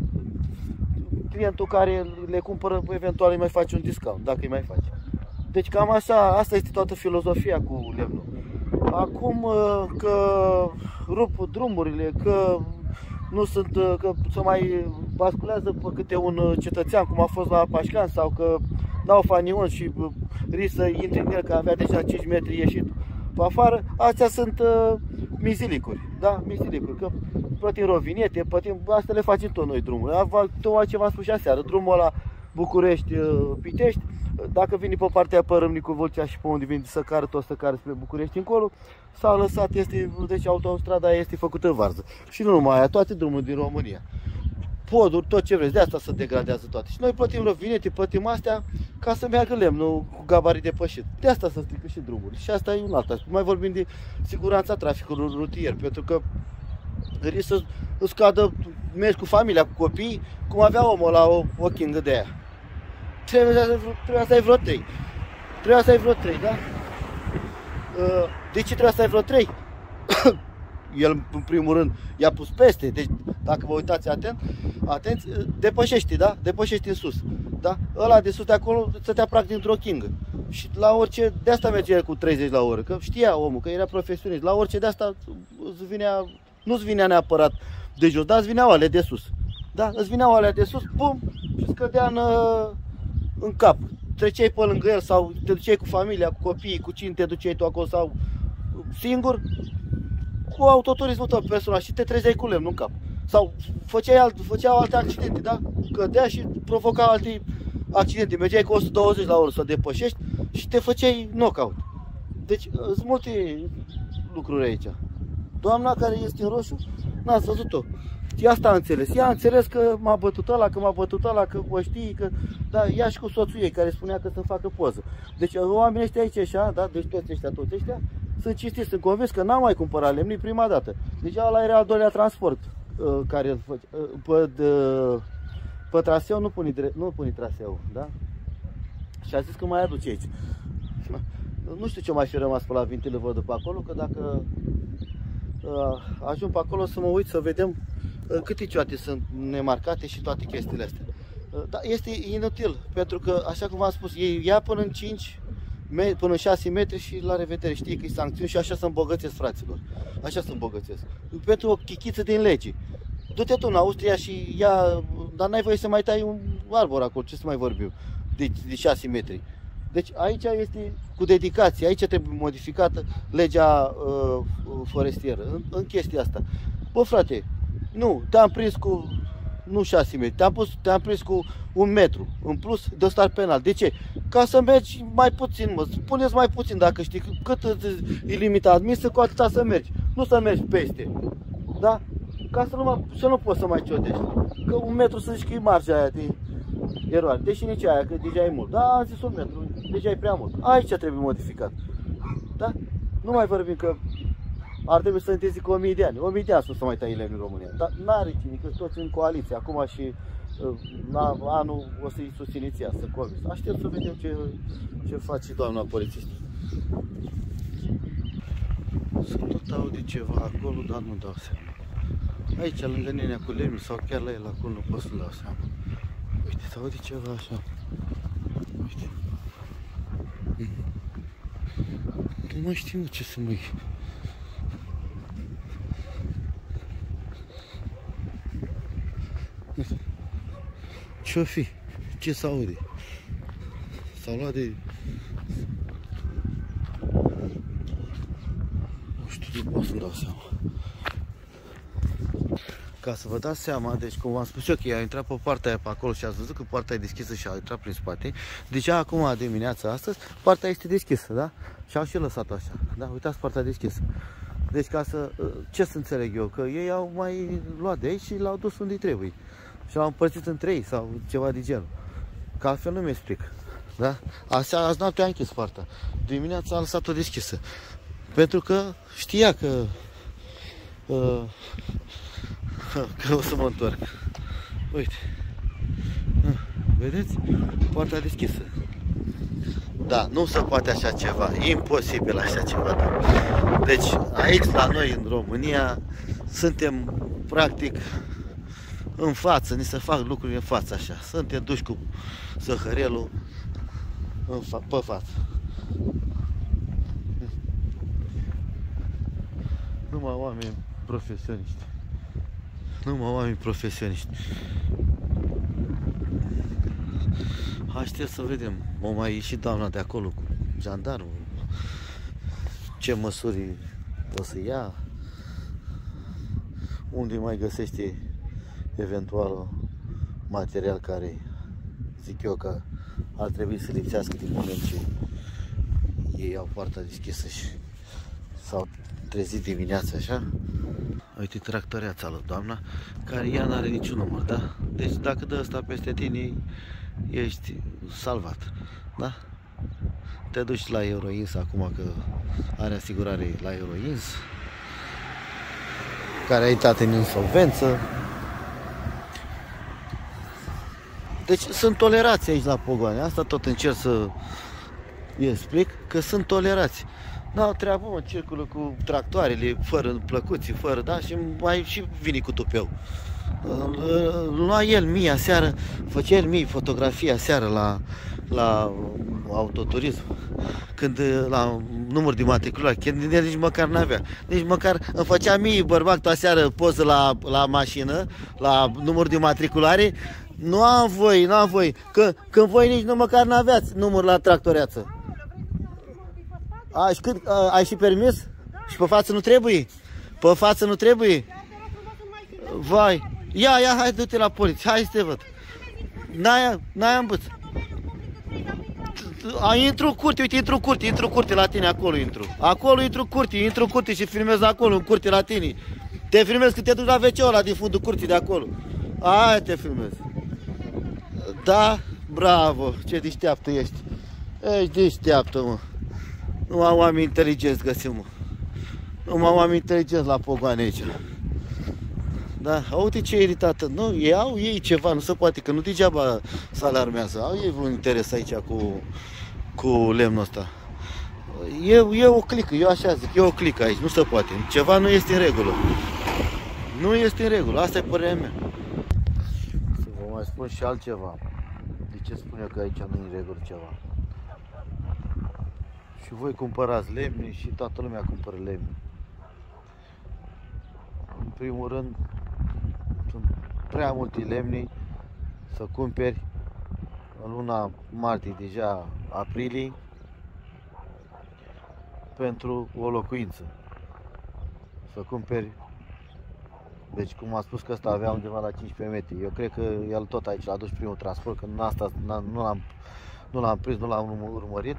clientul care le cumpără, eventual îi mai face un discount, dacă îi mai face. Deci cam așa, asta este toată filozofia cu lemnul. Acum că rup drumurile, că nu sunt, că se mai basculează pe câte un cetățean, cum a fost la Pașcan, sau că dau fanion și risc să intri în el, că avea deja cinci metri ieșit pe afară, astea sunt uh, mizilicuri, da? Mizilicuri, că plătim rovinete, plătim, astea le facem tot noi drumul. Tot ce v-am spus și aseară, drumul ăla București-Pitești, dacă vine pe partea pe Râmnicu Vâlcea și pe unde vine să cară, tot să cară spre București încolo, s-a lăsat, este, deci autostrada este făcută în varză. Și nu numai aia, toate drumurile din România. Poduri, tot ce vreți, de asta se degradează toate. Și noi plătim rovinete, plătim astea ca să meargă lemnul cu gabarit depășit. De asta se strică și drumurile. Și asta e un alt aspect. Mai vorbim de siguranța traficului rutier, pentru că risc să îți cadă, mergi cu familia, cu copii, cum avea omul la o, o chingă de aia. Trebuie, trebuie să ai vreo trei. Trebuie să ai vreo trei, da? De ce trebuie să ai vreo trei? El, în primul rând, i-a pus peste. Deci, dacă vă uitați atent, atenți, depășește, da? Depășește în sus, da? Ăla de sus de acolo stătea practic într-o chingă. Și la orice, de asta mergea cu treizeci la oră, că știa omul, că era profesionist. La orice de asta îți vinea, nu-ți vinea neapărat de jos, dar îți vineau alea de sus. Da? Îți vineau alea de sus, bum, și scădea în, în cap. Treceai pe lângă el sau te duceai cu familia, cu copiii, cu cine te duceai tu acolo sau singur, cu autoturismul tău personal și te trezeai cu lemnul în cap. Sau făceai, alt, făceai alte accidente, da? Cădea și provoca alte accidente. Mergeai cu o sută douăzeci la oră să depășești și te făceai knockout. Deci sunt multe lucruri aici. Doamna care este în roșu, n-ați văzut-o. Și asta a înțeles. Ea a înțeles că m-a bătut ăla, că m-a bătut ăla, că o știi, că... Da, ea și cu soțul ei, care spunea că să-mi facă poză. Deci oamenii ăștia aici, așa, da? Deci toți ăștia, toți ăștia, sunt cinstiți, sunt convins că n-am mai cumpărat lemn, prima dată. Deci ăla era al doilea transport uh, care îl făcea. Uh, pe, uh, pe traseu nu pune, nu pune traseu, da? Și a zis că mai aduce aici. Nu știu ce mai fi rămas pe la Vintilă, văd pe acolo, că dacă uh, ajung pe acolo să mă uit să vedem uh, câte cioate sunt nemarcate și toate chestiile astea. Uh, dar este inutil, pentru că, așa cum v-am spus, ei ia până în cinci, până în șase metri și la revedere. Știi că e sancțiuni și așa să îmbogățesc, fraților. Așa să îmbogățesc. Pentru o chichiță din lege. Du-te tu în Austria și ia, dar n-ai voie să mai tai un arbor acolo, ce să mai vorbim, de, de șase metri. Deci aici este cu dedicație, aici trebuie modificată legea uh, forestieră, în, în chestia asta. Bă, frate, nu, te-am prins cu, nu șase metri, te-am te-am prins cu un metru în plus de star penal. De ce? Ca să mergi mai puțin, mă, spuneți mai puțin dacă știi cât e limita admisă, cu atâta să mergi, nu să mergi peste, da? Ca să nu, mă, să nu poți să mai ciodești, că un metru să zici că e marja aia de eroare, deși nici aia, că deja e mult. Da, am zis un metru, deja e prea mult. Aici trebuie modificat. Da? Nu mai vorbim că ar trebui să întârzi cu o mie de ani. o mie de ani să mai tai lemn în România. Dar n-are cine, că toți în coaliție. Acum și la anul o să-i susțineți ea, să convins. Aștept să vedem ce, ce face doamna polițist. Să tot aude ceva acolo, dar nu dau seama. Aici, lângă nenea cu lemn sau chiar la el acolo, nu pot să-mi dau seama. Uite, se aude ceva așa. Uite. Nu mai știu ce să mă... Ce-o fi? Ce s-aude? S-a luat de... Nu știu, nu pot să-mi dau seama. Ca să vă dați seama, deci cum v-am spus eu că a intrat pe partea aia pe acolo și ați văzut că partea e deschisă și a intrat prin spate. Deci acum dimineața astăzi, partea este deschisă, da? Și au și lăsat-o așa, da? Uitați partea deschisă. Deci ca să, ce să înțeleg eu? Că ei au mai luat de aici și l-au dus unde trebuie. Și l-au împărțit între ei sau ceva de genul. Că altfel nu mi explic. Da? Aseară, azi noapte a închis poarta. Dimineața a lăsat-o deschisă. Pentru că știa că, uh, că o să mă întorc. Uite. Uh, vedeți? Poarta deschisă. Da, nu se poate așa ceva. E imposibil așa ceva. Da. Deci, aici la noi în România suntem practic în față, ni se fac lucruri în față așa. Suntem duși cu zăhărelul în fa pe față. Numai oameni profesioniști. Numai oameni profesioniști. Aștept să vedem. O mai ieși doamna de acolo cu jandarmul. Ce măsuri o să ia. Unde mai găsește eventual material care zic eu că ar trebui să lipsească din moment ce ei au poarta deschisă și s-au trezit dimineața așa. Uite tractoreața lui doamna, care ea n-are niciun număr, da? Deci dacă dă ăsta peste tine, ești salvat, da? Te duci la Euroins acum că are asigurare la Euroins, care a intrat în insolvență. Deci sunt tolerați aici la Pogoane, asta tot încerc să îi explic, că sunt tolerați. N-au treabă, mă, circulă cu tractoarele, fără plăcuții, fără, da, și mai și vine cu tupeu. Lua el mie aseară, făcea el mie fotografia aseară la, la autoturism, când la număr de matriculare, când el nici măcar n-avea, nici măcar îmi făcea mie bărbatul aseară poză la, la mașină, la număr de matriculare. Nu am voi, nu am voi, că când voi nici nu măcar n-aveați număr la tractoreață. Ai, cât, ai și permis? Și pe față nu trebuie? Pe față nu trebuie? Vai, ia, ia, hai, du-te la poliție, hai să te văd. N-ai, n-ai ambăț. Intru în curte, uite, intru în curte, intru în curte la tine, acolo intru. Acolo intru în curte, intru în curte și filmez acolo, în curte la tine. Te filmez când te duci la ve ce-ul ăla din fundul curții de acolo. Aia te filmez. Da, bravo, ce deșteaptă ești. Ești deșteaptă, mă. Numai oameni inteligenți găsim, mă. Numai oameni inteligenți la Pogoane aici. Da, uite ce e iritată. Nu, ei au ei ceva, nu se poate, că nu degeaba se alarmează. Au ei un interes aici cu, cu lemnul ăsta. E, e o clică, eu așa zic, e o clică aici, nu se poate. Ceva nu este în regulă. Nu este în regulă, asta e părerea mea. Să vă mai spun și altceva. De ce spun eu că aici nu e în regulă ceva? Și voi cumpărați lemne și toată lumea cumpără lemne. În primul rând, sunt prea multe lemne să cumperi în luna martie, deja aprilie, pentru o locuință. Să cumperi, deci cum a spus că ăsta avea undeva la cincisprezece metri, eu cred că el tot aici l-a dus primul transport, că asta nu l-am nu l-am prins, nu l-am urmărit.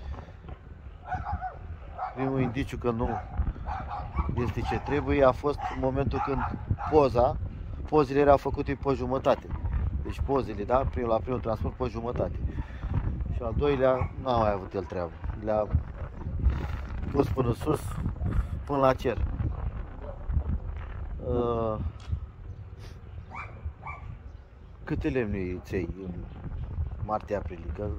Primul indiciu că nu este ce trebuie a fost în momentul când poza, pozele erau făcute pe jumătate. Deci pozele, da, la primul transport pe jumătate. Și al doilea n-a mai avut el treabă. Le-a pus până sus, până la cer. Uh, câte lemne ți-ai în martie-aprilie? Că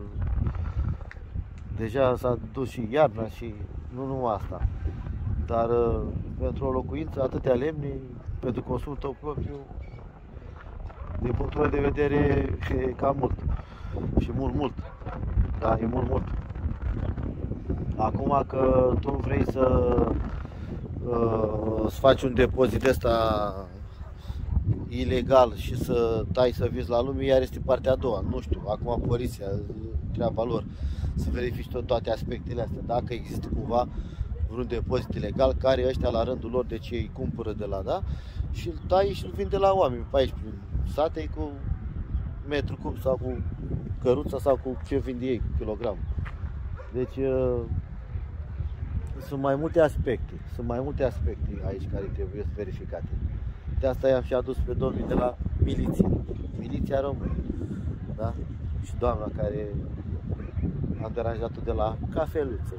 deja s-a dus și iarna și nu numai asta. Dar uh, pentru o locuință, atâtea lemne, pentru consumul tău propriu, din punctul de vedere, e cam mult. Și mult, mult. Da, e mult, mult. Acum că tu vrei să uh, să faci un depozit ăsta ilegal și să tai să vizi la lume, iar este partea a doua. Nu știu, acum poliția, treaba lor, să verifici tot toate aspectele astea. Dacă există cumva vreun depozit ilegal, care ăștia la rândul lor, deci ei cumpără de la, da? și îl tai și îl vinde la oameni pe aici, prin sate, cu metru cub sau cu căruța sau cu ce vinde ei, kilogram. Deci sunt mai multe aspecte, sunt mai multe aspecte aici care trebuie verificate. De asta i-am și adus pe domnii de la miliție, miliția română, da? Și doamna care am deranjat-o de la cafeluță.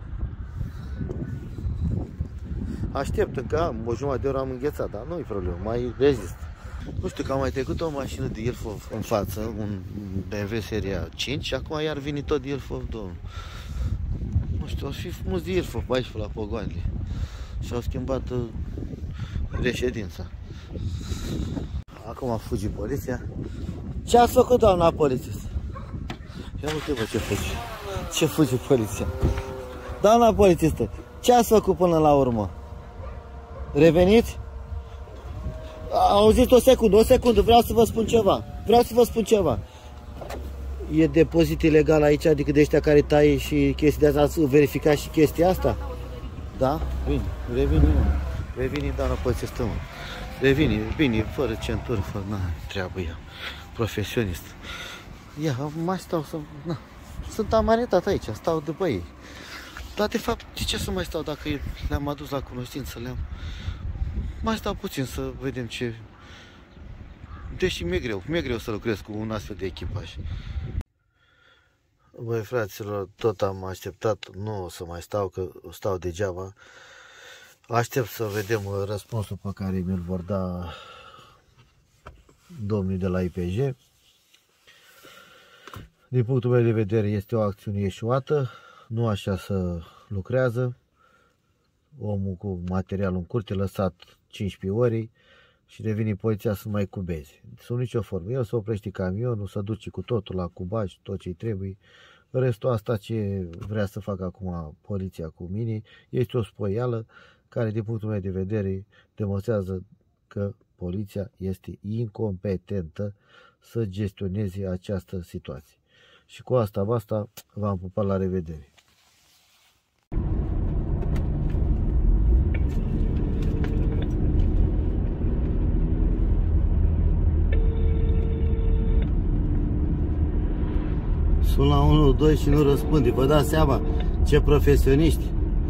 Aștept încă, am o jumătate de oră am înghețat, dar nu-i problemă, mai rezist. Nu știu că am mai trecut o mașină de Ilfov în față, un B M W seria cinci și acum iar vine tot de Ilfov, domnul. Nu știu, ar fi frumos de Ilfov pe aici, pe la Pogoanele. Și-au schimbat uh, reședința. Acum a fugit poliția. Ce ați făcut, doamna polițist? Ia uite, bă, ce fugi. Ce fugi poliția? Doamna polițistă, ce ați făcut până la urmă? Reveniți? Auziți o secundă, o secundă, vreau să vă spun ceva. Vreau să vă spun ceva. E depozit ilegal aici, adică de ăștia care taie și chestii de asta, ați verificat și chestia asta? Da? Bine, revine, mă. Revine, doamna polițistă, mă. Revine, bine, fără centură, fără, na, treabă eu. Profesionist. Ia, mai stau să, na. Sunt amanetat aici, stau după ei. Dar de fapt, de ce să mai stau dacă le-am adus la cunoștință, le-am... Mai stau puțin să vedem ce... Deși mi-e greu, mi-e greu să lucrez cu un astfel de echipaj. Băi, fraților, tot am așteptat, nu o să mai stau, că stau degeaba. Aștept să vedem răspunsul pe care mi-l vor da domnii de la I P J. Din punctul meu de vedere, este o acțiune eșuată, nu așa să lucrează. Omul cu materialul în curte, lăsat cincisprezece ori și revine poliția să mai cubeze. Sunt nicio formă. El se oprește camionul, se duce cu totul la cubaj, tot ce-i trebuie. Restul asta ce vrea să facă acum poliția cu mine este o spoială care, din punctul meu de vedere, demonstrează că poliția este incompetentă să gestioneze această situație. Și cu asta, basta, v-am pupat, la revedere. Sunt la unu doi și nu răspunde. Vă dați seama ce profesioniști.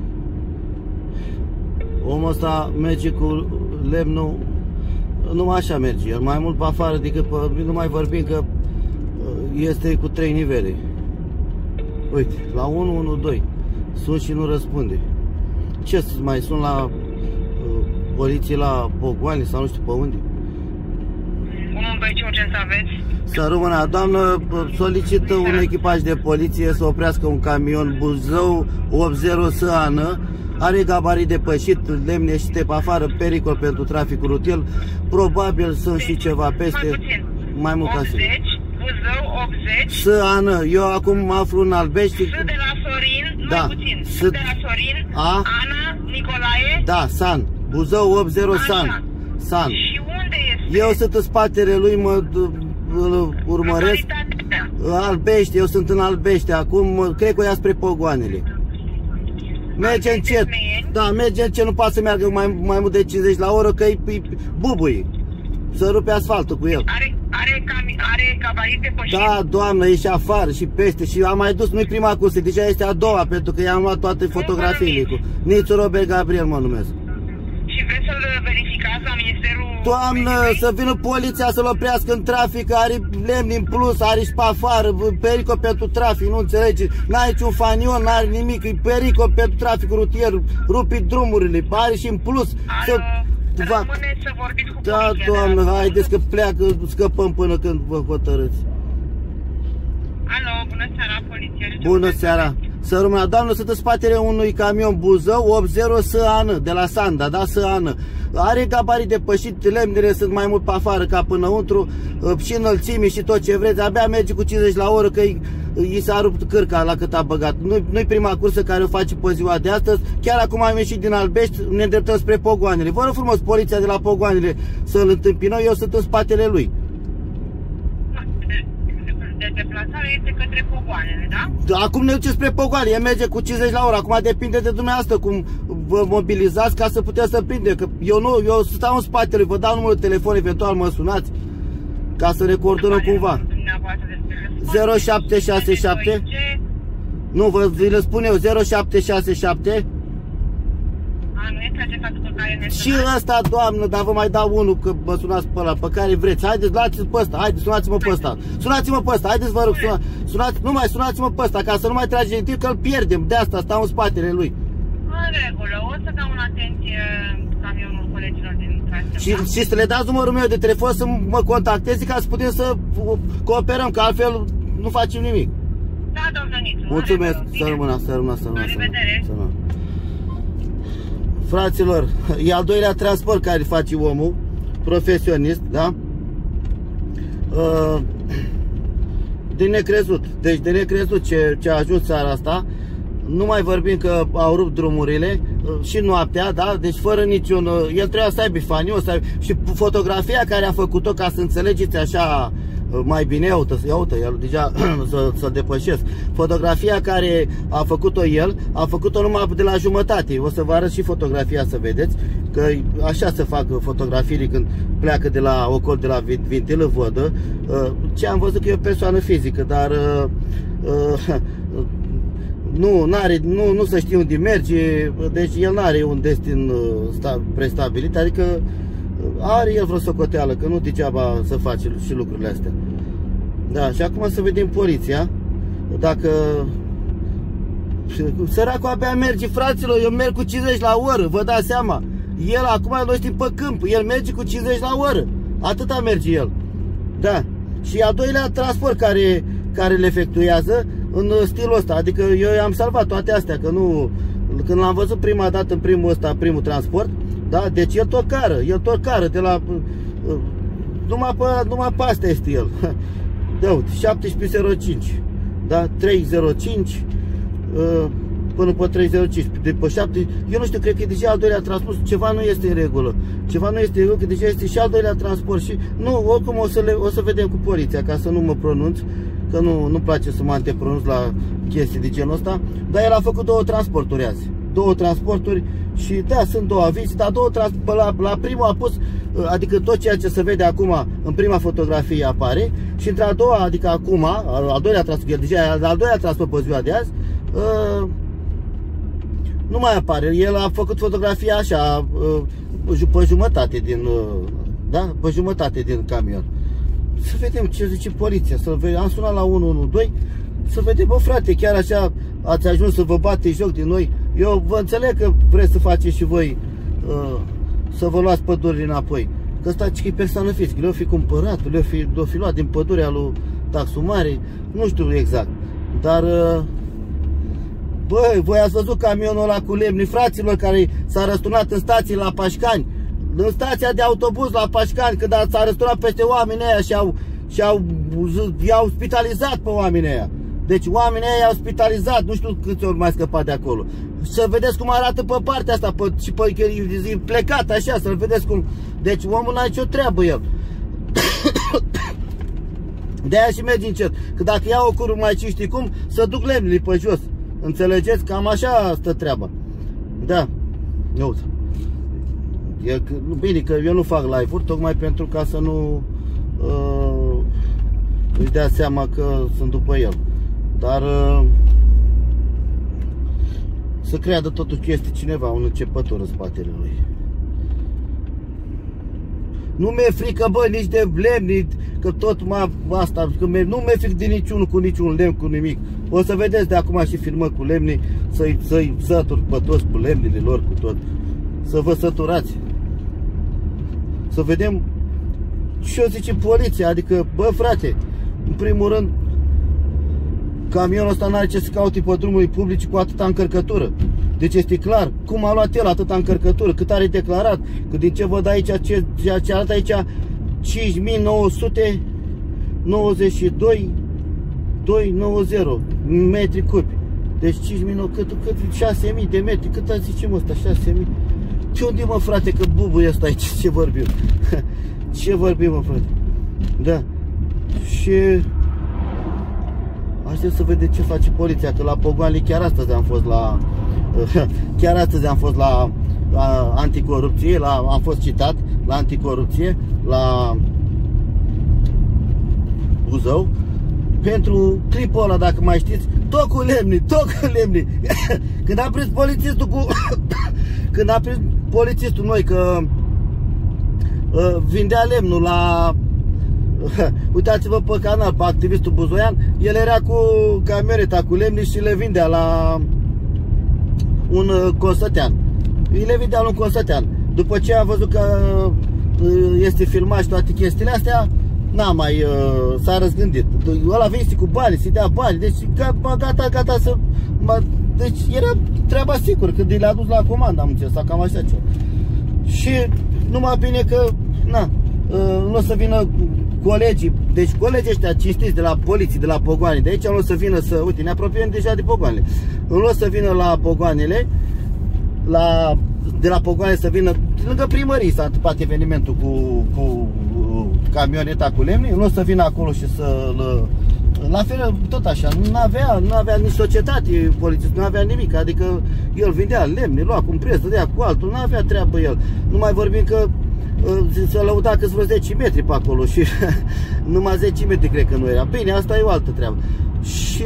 Omul ăsta merge cu lemnul, numai așa merge, el mai mult pe afară decât pe, nu mai vorbim că este cu trei nivele. Uite, la unu unu doi sun și nu răspunde. Ce să mai sun la uh, poliție la Pogoane sau nu știu pe unde? unu doi, ce urgență aveți? Să rămână, doamnă, solicită un echipaj de poliție să oprească un camion Buzău opt zero S A N. Are gabarit depășit, lemne ieșite pe afară, pericol pentru traficul rutier. Probabil sunt și ceva peste. Mai puțin. Mai mult ca optzeci, Buzău optzeci. S A N. Eu acum mă aflu în Albești. S de la Sorin, da. Mai puțin. S S de la Sorin, A. Ana, Nicolae. Da, San. Buzău opt zero S A N. San. Și unde este? Eu sunt în spatele lui, mă îl urmăresc. Albești, eu sunt în Albești acum, cred că o ia spre Pogoanele. Merge încet. Da, merge încet, nu poate să meargă mai, mai mult de cincizeci la oră, că îi bubuie. Să rupe asfaltul cu el. Are, are, are gabarit depășit? Da, doamnă, e și afară și peste și am mai dus, nu-i prima cursă, deja este a doua, pentru că i-am luat toate fotografiile cu Nițu Robert Gabriel mă numesc. Și vreți să-l verificați la Ministerul... Doamnă, să vină poliția să-l oprească în trafic, are lemni în plus, are și pe afară, pericol pentru trafic, nu înțelege, n-are niciun fanion, n-are nimic, e pericol pentru traficul rutier, rupi drumurile, are și în plus. Alo, să... rămâneți să vorbiți cu da, poliția. Da, doamnă, haideți că pleacă, scăpăm până când vă hotărâți. Alo, bună seara, poliție. Bună seara. Să rămână, doamnă, sunt în spatele unui camion Buzău opt zero S A N, de la Sanda, da, S A N. Are gabarit depășit, lemnele sunt mai mult pe afară ca pânăuntru, și înălțime și tot ce vreți, abia merge cu cincizeci la oră, că i s-a rupt cârca la cât a băgat. Nu, nu-i prima cursă care o face pe ziua de astăzi, chiar acum am ieșit din Albești, ne îndreptăm spre Pogoanele. Vă rog frumos, poliția de la Pogoanele să-l întâmpinăm, eu sunt în spatele lui. De deplasare este către Pogoanele, da? Acum ne duce spre Pogoane, el merge cu cincizeci la oră, acum depinde de dumneavoastră cum vă mobilizați ca să puteți să prinde. Că eu nu, eu stau în spatele, vă dau numărul de telefon, eventual mă sunați ca să ne coordonăm cumva. zero șapte șase șapte Nu, vă le spun eu, zero șapte șase șapte Și ăsta, doamnă, dar vă mai dau unul, că mă sunați pe ăla, pe care vreți. Haideți, luați-l pe ăsta, haideți, sunați-mă pe ăsta. Sunați-mă pe ăsta, haideți, vă rog, sunați, sunați, nu mai sunați-mă pe ăsta, ca să nu mai trage din timp, că îl pierdem. De asta stau în spatele lui. În regulă, o să dau în atenție camionul colegilor din trafic. Și, și să le dați numărul meu de telefon să mă contacteze ca să putem să cooperăm, că altfel nu facem nimic. Da, domnul Nițu. Mulțumesc, să rămână, să rămână, să rămână. La revedere. Fraților, e al doilea transport care face omul, profesionist, da? De necrezut, deci de necrezut ce, ce a ajuns țara asta. Nu mai vorbim că au rupt drumurile și noaptea, da? Deci fără niciun... El trebuia să aibă faniu, să aibă... Și fotografia care a făcut-o, ca să înțelegeți așa mai bine, iaută, iaută, el deja să, să depășesc. Fotografia care a făcut-o el, a făcut-o numai de la jumătate. O să vă arăt și fotografia să vedeți, că așa se fac fotografiile când pleacă de la ocol, de la Vintilă Vodă. Ce am văzut că e o persoană fizică, dar nu, n-are, nu, nu se știe unde merge, deci el n-are un destin prestabilit, adică are el vreo socoteală, că nu degeaba să face și lucrurile astea. Da, și acum să vedem poliția, dacă... Săracul abia merge, fraților, eu merg cu cincizeci la oră, vă dați seama. El acum, noi știm pe câmp, el merge cu cincizeci la oră, atâta merge el. Da, și al doilea transport care, care le efectuează în stilul ăsta, adică eu i-am salvat toate astea, că nu... Când l-am văzut prima dată în primul ăsta, primul transport, da, deci el tot cară, el tot cară de la... Numai pe, numai pe asta este el. Da, uite, șaptesprezece zero cinci, da, trei zero cinci până pe trei zero cinci, de pe șapte, eu nu știu, cred că e deja al doilea transport, ceva nu este în regulă. Ceva nu este în regulă, că deja este și al doilea transport și... Nu, oricum o să, le, o să vedem cu poliția, ca să nu mă pronunț, că nu, nu place să mă antepronunț la chestii de genul ăsta, dar el a făcut două transporturi azi. Două transporturi și da, sunt două avizi, dar două transporturi, la, la primul a pus, adică tot ceea ce se vede acum în prima fotografie apare și între a doua, adică acum, al, al doilea transport, deja al doilea transport pe ziua de azi, uh, nu mai apare. El a făcut fotografia așa, uh, pe jumătate din, uh, da, pe jumătate din camion. Să vedem ce zice poliția, să vedem. Am sunat la unu unu doi, să vedem, bă frate, chiar așa ați ajuns să vă bate joc din noi. Eu vă înțeleg că vreți să faceți și voi uh, să vă luați pădurile înapoi. Că ăsta e persoană fizică, le-o fi cumpărat, le-o fi, le fi luat din pădurea lui Taxumare, nu știu exact. Dar, uh, băi, voi ați văzut camionul ăla cu lemni, fraților, care s-a răsturnat în stație la Pașcani, în stația de autobuz la Pașcani, când s-a răsturnat peste oamenii aia și au, și au, i-au spitalizat pe oamenii aia. Deci oamenii aia i-au spitalizat, nu știu câți ori mai scăpat de acolo. Să vedeți cum arată pe partea asta, pe, și pe e plecat așa, să-l vedeți cum. Deci omul n-a nicio treabă el. De-aia și mergi încet. Că dacă iau o cură mai știi cum, să duc lemnile pe jos. Înțelegeți? Cam așa stă treaba. Da. Uite. E, bine că eu nu fac live-uri, tocmai pentru ca să nu uh, își dea seama că sunt după el. Dar uh, să creadă totuși că este cineva, un începător în spatele lui. Nu mi-e frică, bă, nici de lemni, că tot mă, asta, că nu mi-e frică de niciunul cu niciun lemn, cu nimic. O să vedeți de acum și filmări cu lemni, să-i să-i sătur pe toți cu lemnile lor, cu tot. Să vă săturați. Să vedem ce o zice poliția, adică, bă, frate, în primul rând, camionul ăsta n-are ce să caute pe drumuri publice cu atâta încărcătură. Deci este clar cum a luat el atâta încărcătură, cât are declarat. Că din ce văd aici, ce, ce arată aici, cinci mii nouă sute nouăzeci și doi doi nouăzeci metri cubi. Deci cinci mii, cât, cât, șase mii de metri, cât a zicem ăsta, șase mii. Ce unde, mă, frate, că bubuie ăsta aici, ce vorbim? Ce vorbim, mă, frate? Da. Și aștept să vedem ce face poliția, că la Pogoanele chiar astăzi am fost la, Chiar astăzi am fost la, la anticorupție, la, am fost citat la anticorupție, la Buzău, pentru clipul ăla, dacă mai știți, tot cu lemni, tot cu lemni. Când a prins polițistul cu... Când a prins polițistul noi că uh, vindea lemnul la... Uitați-vă pe canal, pe activistul buzoian, el era cu camioneta cu lemni și le vindea la un uh, consătean. Îi le vindea la un consătean. După ce a văzut că uh, este filmat și toate chestiile astea, n-a mai, uh, s-a răzgândit. Ăla venise cu bani, să-i dea bani, deci gata, gata să... Deci era treaba sigur, când i-a dus la comandă, am înțeles, sau cam așa ceva. Și numai bine că, na, uh, nu o să vină colegii, deci colegii ăștia cinstiți de la poliție, de la pogoane, de aici nu o să vină să, uite, ne apropiem deja de pogoanele. Nu o să vină la pogoanele, la, de la pogoane să vină, lângă primării s-a întâmplat evenimentul cu, cu camioneta cu lemni, nu o să vină acolo și să la fel, tot așa, nu avea, nu avea nici societate polițist, nu avea nimic, adică el vindea lemne, lua cu un preț, dădea cu altul, nu avea treabă el. Nu mai vorbim că se lăuda că sunt vreo zece metri pe acolo și numai zece metri cred că nu era. Bine, asta e o altă treabă. Și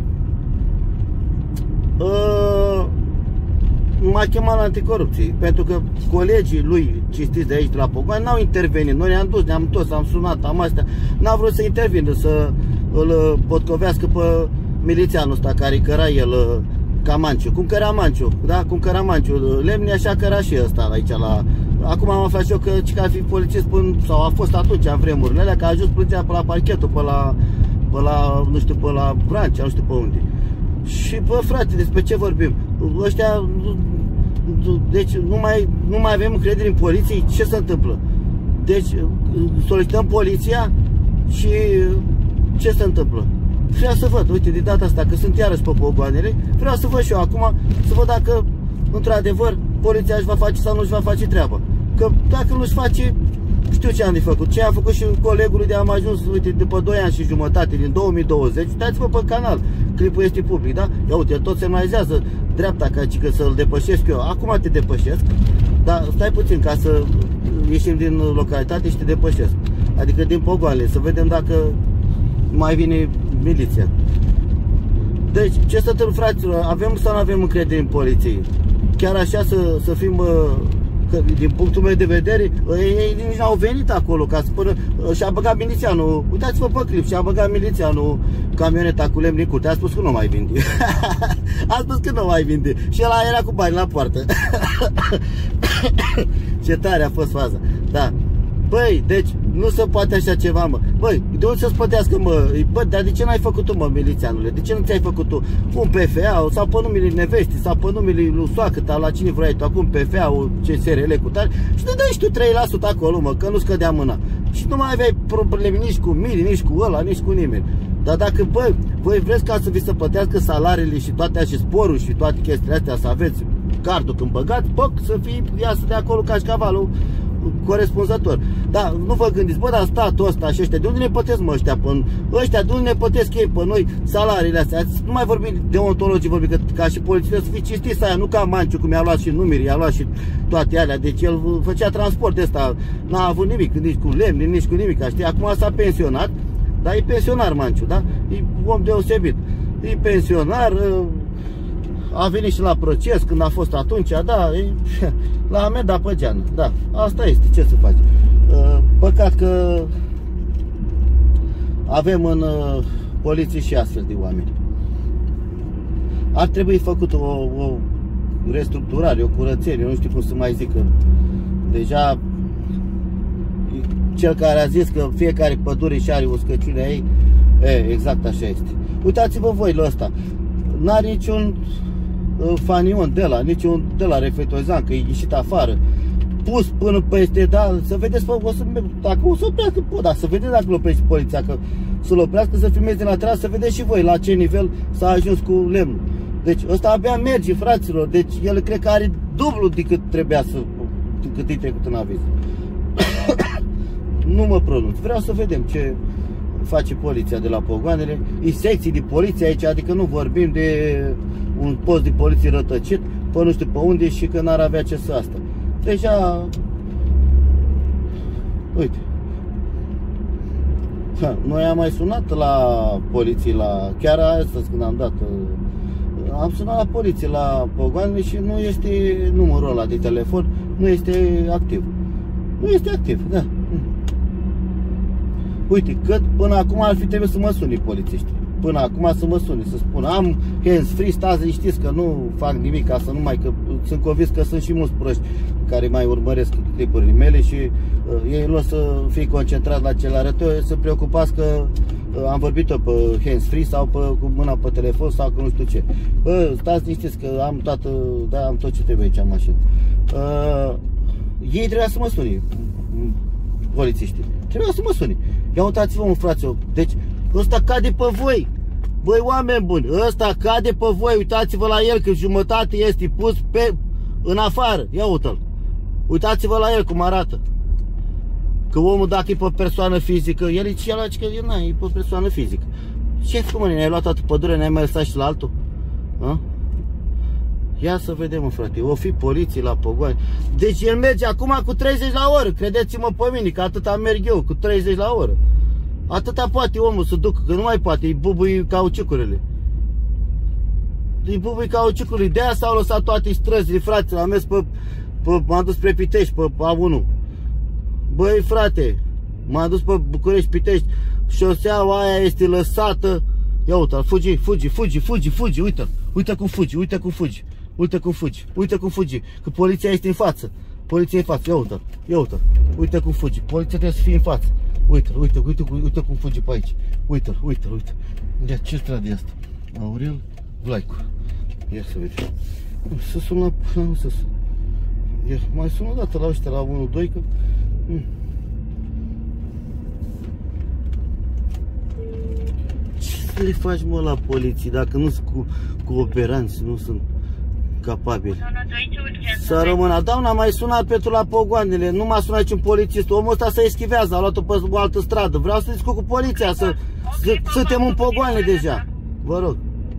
uh, m-a chemat la anticorupție, pentru că colegii lui cinstiți de aici, de la Pogoane, n-au intervenit. Noi ne-am dus, ne-am întors, am sunat, am astea. N-au vrut să intervină, să îl potcovească pe milițianul ăsta care căra el ca Manciu. Cum căra Manciu, da? Cum căra Manciu. Lemni așa căra și ăsta aici la... Acum am aflat și eu că, că ar fi polițist până, sau a fost atunci în vremurile alea, că a ajuns poliția pe la parchetul, pe la, pe la, nu știu, pe la Brancea, nu știu pe unde. Și, bă, frate, despre ce vorbim? Ăștia, deci nu mai, nu mai avem încredere în poliție, ce se întâmplă? Deci solicităm poliția și ce se întâmplă? Vreau să văd, uite, de data asta, că sunt iarăși pe pogoanele, vreau să văd și eu acum, să văd dacă, într-adevăr, poliția își va face sau nu își va face treaba. Că dacă nu își face, știu ce am de făcut. Ce a făcut și colegului de am ajuns, uite, după doi ani și jumătate, din două mii douăzeci, uitați-vă pe canal, clipul este public, da? Ia uite, tot semnalizează dreapta ca că să-l depășesc eu. Acum te depășesc, dar stai puțin ca să ieșim din localitate și te depășesc. Adică din pogoanele, să vedem dacă mai vine miliția. Deci, ce să întâmplă, fraților? Avem sau nu avem încredere în poliție? Chiar așa să, să fim, că, din punctul meu de vedere, ei nici n-au venit acolo ca să spună, și-a băgat milițianul, uitați-vă pe clip, și-a băgat milițianul camioneta cu lemn în curte, a spus că nu mai vinde. A spus că nu mai vinde. Și ăla era cu bani la poartă. Ce tare a fost faza. Da. Băi, deci nu se poate așa ceva, mă. Băi, de unde să-ți plătească, mă? Bă, dar de ce n-ai făcut tu, mă, milițianule? De ce nu ți-ai făcut tu un P F A sau pe numele nevestii sau pe numele lui soacă ta, la cine vrei tu, acum P F A-ul, C S R L cu tare și te dai și tu trei la sută acolo, mă, că nu scădea mâna. Și nu mai aveai probleme nici cu mine, nici cu ăla, nici cu nimeni. Dar dacă, băi, voi vreți ca să vi se plătească salariile și toate așa, și sporul și toate chestiile astea, să aveți cardul când băgați, bă, să fii iasă de acolo ca și cavalul corespunzător. Da, nu vă gândiți, bă, dar statul ăsta și ăștia, de unde ne plătesc, mă, ăștia, pe, ăștia, de unde ne plătesc ei pe noi salariile astea? Nu mai vorbim de ontologii, vorbim că, ca și poliția să fie cistiți aia, nu ca Manciu, cum i-a luat și numeri, i-a luat și toate alea, deci el făcea transport ăsta, n-a avut nimic, nici cu lemn, nici cu nimic, știi? Acum s-a pensionat, dar e pensionar Manciu, da? E om deosebit, e pensionar, a venit și la proces când a fost atunci, da, la amenda pe geană, da, asta este, ce să faci. Păcat că avem în poliție și astfel de oameni. Ar trebui făcut o, o restructurare, o curățenie, nu știu cum să mai zic, că deja cel care a zis că fiecare pădure și are o scăciune a ei, e, exact așa este. Uitați-vă voi la ăsta, n-are niciun fanion de la, niciun de la reflectorizant, că e ieșit afară, pus până peste, da, să vedeți, o să, dacă o să oprească, da, să vedeți dacă îl oprește poliția, că să-l oprească, să filmeze din lateral, să vedeți și voi la ce nivel s-a ajuns cu lemnul. Deci ăsta abia merge, fraților, deci el cred că are dublu decât trebuia să, decât îi trecut în aviz. Nu mă pronunț, vreau să vedem ce face poliția de la Pogoanele, e secții de poliție aici, adică nu vorbim de un post de poliție rătăcit, pe nu știu pe unde și că n-ar avea ce să asta. Deja, uite, ha, noi am mai sunat la poliție, la, chiar astăzi când am dat, am sunat la poliție la Pogoanele și nu este numărul ăla de telefon, nu este activ. Nu este activ, da. Uite, cât până acum ar fi trebuit să mă suni polițiști. Până acum să mă suni, să spun, am hands-free, stați liniștiți că nu fac nimic, ca să nu mai, că sunt convins că sunt și mulți proști care mai urmăresc clipurile mele și uh, ei nu o să fie concentrați la ce le arăt eu, sunt preocupați că uh, am vorbit-o pe hands-free sau pe, cu mâna pe telefon sau că nu știu ce. Bă, stați liniștiți că am toată, da, am tot ce trebuie aici în mașină. Uh, ei trebuia să mă suni, polițiștii, trebuia să mă suni. Ia uitați-vă, mă, fraților, deci ăsta cade pe voi. Băi, oameni buni, ăsta cade pe voi. Uitați-vă la el, că jumătate este pus pe, în afară. Ia uite-l. Uitați-vă la el cum arată. Că omul, dacă e pe persoană fizică, el e celălalt, că el n-ai, e pe persoană fizică. Ce frumă, ne-ai luat toată pădurea, ne-ai mai lăsat și la altul? A? Ia să vedem, mă, frate, o fi poliție la Pogoane. Deci el merge acum cu treizeci la oră. Credeți-mă pe mine, că atâta merg eu, cu treizeci la oră. Atâta poate omul să ducă, că nu mai poate, îi bubui cauciucurile. Îi bubui cauciucurile, de-aia s-au lăsat toate străzile, frate, am mers pe, pe m-am dus spre Pitești, pe A unu. Băi, frate, m-am dus pe București, Pitești, șoseaua aia este lăsată. Ia uite-l, fugi, fugi, fugi, fugi, fugi, uite-l, uite cum fugi, uite cum fugi, uite cum fugi, uite cum fugi, că poliția este în față, poliția e în față, ia uite-l, ia uite-l, uite cum fugi, poliția trebuie să fie în față. Uite, uite, uite, uite cum fuge pe aici. Uite-l, uite-l, uite. Ia, ce stradă e asta? Aurel Vlaicu. Ia să vedem. Să sun la... Nu să sun. Ia, mai sun o dată la ăștia, la unu doi, că... Ce să le faci, mă, la poliție, dacă nu sunt cu cooperanți, nu sunt capabili? Să rămână. Doamna, mai sunat pentru la Pogoanele, nu m-a sunat niciun polițist. Omul ăsta se eschivează, a luat-o pe o altă stradă. Vreau să discut cu poliția, să... să suntem în Pogoane deja. Vă rog.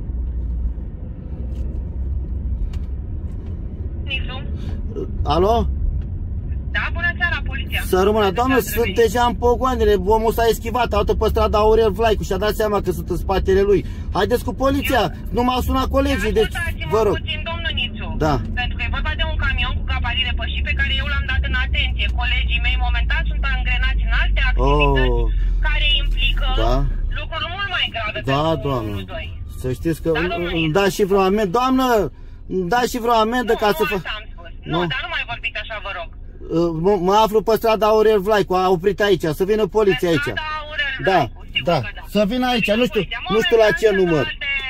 Alo? Da, bună seara, poliția. Să rămână. Doamnă, sunt deja în Pogoanele. Omul s-a eschivat, a luat-o pe strada Aurel Vlaicu și a dat seama că sunt în spatele lui. Haideți cu poliția. Nu m-au sunat colegii, deci vă rog. Da. Pentru că e vorba de un camion cu gabarit depășit pe care eu l-am dat în atenție. Colegii mei momentan sunt angrenați în alte activități oh. care implică da. lucruri mult mai grave. Da, doamnă. Să știți că da, îmi dați și vreo amendă. Doamnă, îmi dați și vreo amendă nu, ca să fac. Nu, dar nu mai vorbiți așa, vă rog. Mă aflu pe strada Aurel Vlaicu, a oprit aici, să vină poliția aici. Da, da, să vină aici, nu știu, nu știu la ce număr.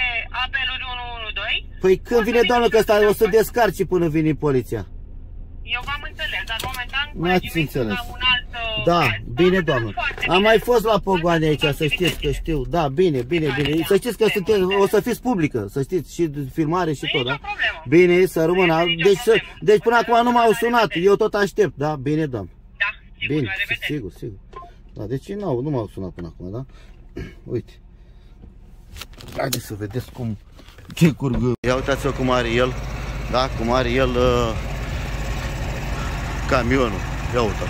Păi când vine, doamnă, că ăsta o să descarci până vine poliția. Eu v-am înțeles, dar momentan n-ați înțeles. Un alt, da, bine, doamnă. Am mai fost la Pogoane aici, să știți că știu. Da, bine, bine, bine. Să știți că sunteți, o să fiți publică, să știți, și filmare și tot, da? Bine, să rămână. Deci, să, deci până acum nu m-au sunat, eu tot aștept, da? Bine, doamnă. Da, sigur, bine, sigur, sigur. Da, deci nu, nu m-au sunat până acum, da? Uite. Haideți să vedeți cum... ce curgă. Ia uitați-vă cum are el, da? Cum are el uh, camionul. Ia uite-l.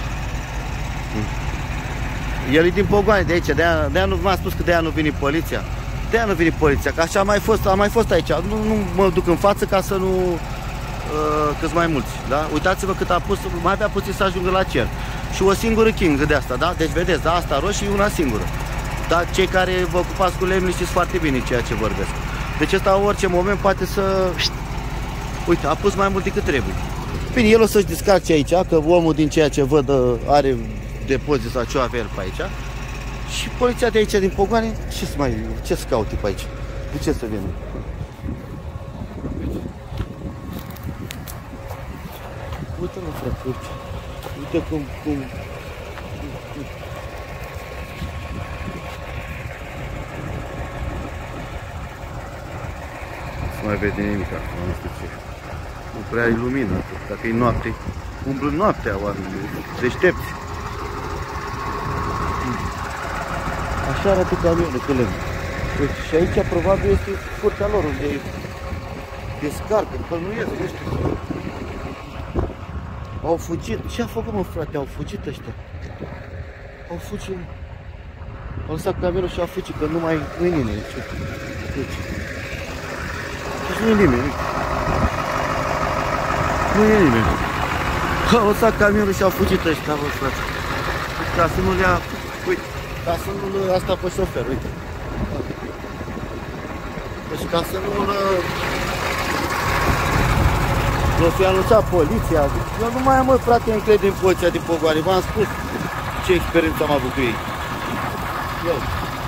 El e din Pogoane, de aici, de-aia de nu v-am spus că de-aia nu vine poliția. De-aia nu vine poliția, că așa am mai fost, am mai fost aici. Nu, nu mă duc în față ca să nu uh, câți mai mulți, da? Uitați-vă cât a pus, mai avea puțin să ajungă la cer. Și o singură King de asta, da? Deci vedeți, da? Asta roșie, una singură. Dar cei care vă ocupați cu lemn știți foarte bine ceea ce vorbesc. Deci ăsta în orice moment poate să... Uite, a pus mai mult decât trebuie. Bine, el o să-și descarce aici, că omul din ceea ce văd are depozit sau ce avea el pe aici. Și poliția de aici din Pogoane, ce să mai... ce să caute pe aici? De ce să vină? Uite-mă, frate, uite. Uite cum... cum... Nu mai vede nimic acum, nu știu ce. Nu prea e lumină, dacă e noapte, umblă noaptea oamenii, deștepți. Așa arată camionul cu lemn. Deci și aici probabil este curtea lor unde Descarcă, că nu ies, nu știu. Au fugit. Ce a făcut, mă, frate? Au fugit ăștia. Au fugit. Au lăsat camionul și au fugit, că nu mai nu-i nimeni. Deci, deci nu-i nimeni. Nu e nimeni. Au lăsat camionul și au fugit ăștia, bă, frate. Ca să nu le ia... Uite, ca să nu-l asta pe șofer, uite. Deci ca să nu-l... Nu fi anunțat poliția. Eu nu mai am, mă, frate, încredere în poliția din Pogoare. V-am spus ce experiență am avut cu ei. Eu.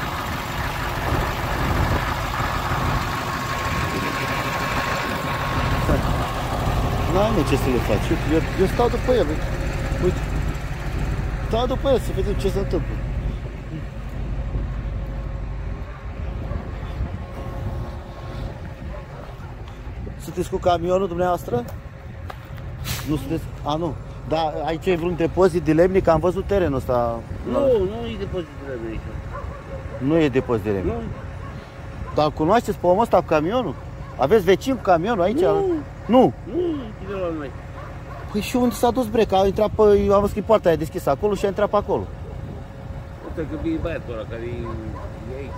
N-ai, mă, ce să le faci. Eu, eu stau după el. Uite. Stau după el să vedem ce se întâmplă. Sunteți cu camionul dumneavoastră? Nu sunteți? A, nu. Dar aici e vreun depozit de lemne? Că am văzut terenul ăsta. Nu, nu e depozit de lemne aici. Nu e depozit de lemne. Nu. Dar cunoașteți pe omul ăsta cu camionul? Aveți vecin cu camionul aici? Nu. Nu? Nu, e de la noi. Păi și unde s-a dus bre? Că a intrat pe... Eu am văzut că poarta aia deschisă acolo și a intrat pe acolo. Uite că vine băiatul ăla care e aici.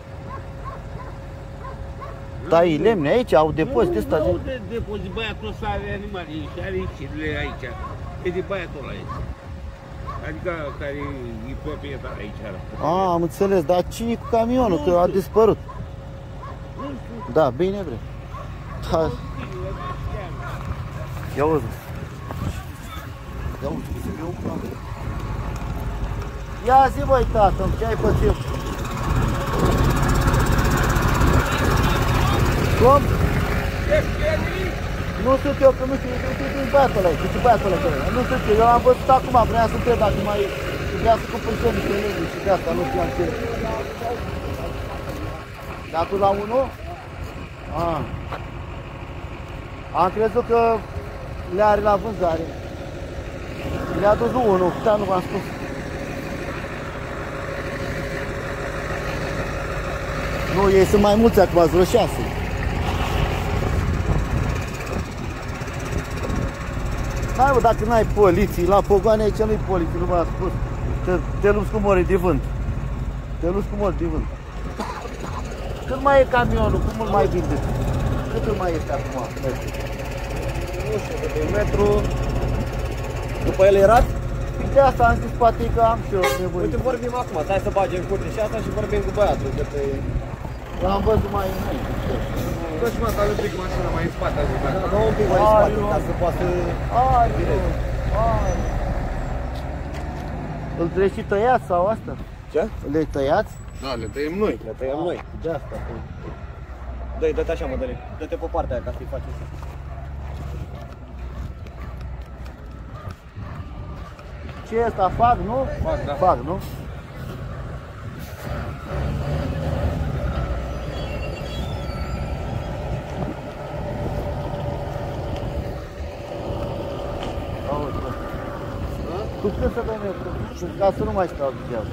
Da, e lemne aici, au depozit ăsta. Nu, nu de depozit, băiatul ăsta are animale și are șirile aici. E de băiatul ăla aici. Adică care e proprietar aici. A, am înțeles, dar cine cu camionul? Că a dispărut. Nu știu. Da, bine bre. Da. Ia uzi. Ia uzi, să fiu un plan. Ia zi, băi, tată, ce ai pățit? Cum? Nu sunt eu, că nu știu, nu știu, e băiatul ăla, e băiatul ăla. Nu sunt eu, eu am văzut acum, vreau să întreb dacă mai trebuia să cumpăr și eu niște lemne și de asta, nu știam ce. Le-a dus la unul? Ah. Am crezut că le are la vânzare. Le-a dus unul, dar nu v-am spus. Nu, ei sunt mai mulți acum, vreo șase. Hai, mă, dacă n-ai poliții, la Pogoane aici nu-i poliție, nu v-am spus. Te, te lupți cu mori de vânt. Te lupți cu mori de vânt. Cât mai e camionul? Cum îl mai vindeți? Cât îl mai este acum? Nu știu, cât e un metru. După el erat? De asta am zis, poate că am și eu nevoie. Uite, vorbim acum, stai să bagem curte și asta și vorbim cu băiatul, că te... L-am văzut mai înainte. Bă, și mă, dar un pic mașina mai în spate. Nu, un pic mai în spate, ca să poată... Ai, ai. Îl treci și tăiați sau asta? Ce? Le tăiați? Da, le tăiem noi. Le tăiem noi. De asta. Dă-i, dă-te așa, mă, dă-le. Dă-te pe partea aia, ca să-i faci așa. Ce e asta? Fag, nu? Fag, da. Fag, nu? Cu cât să dai metru? Ca să nu mai stau de geam.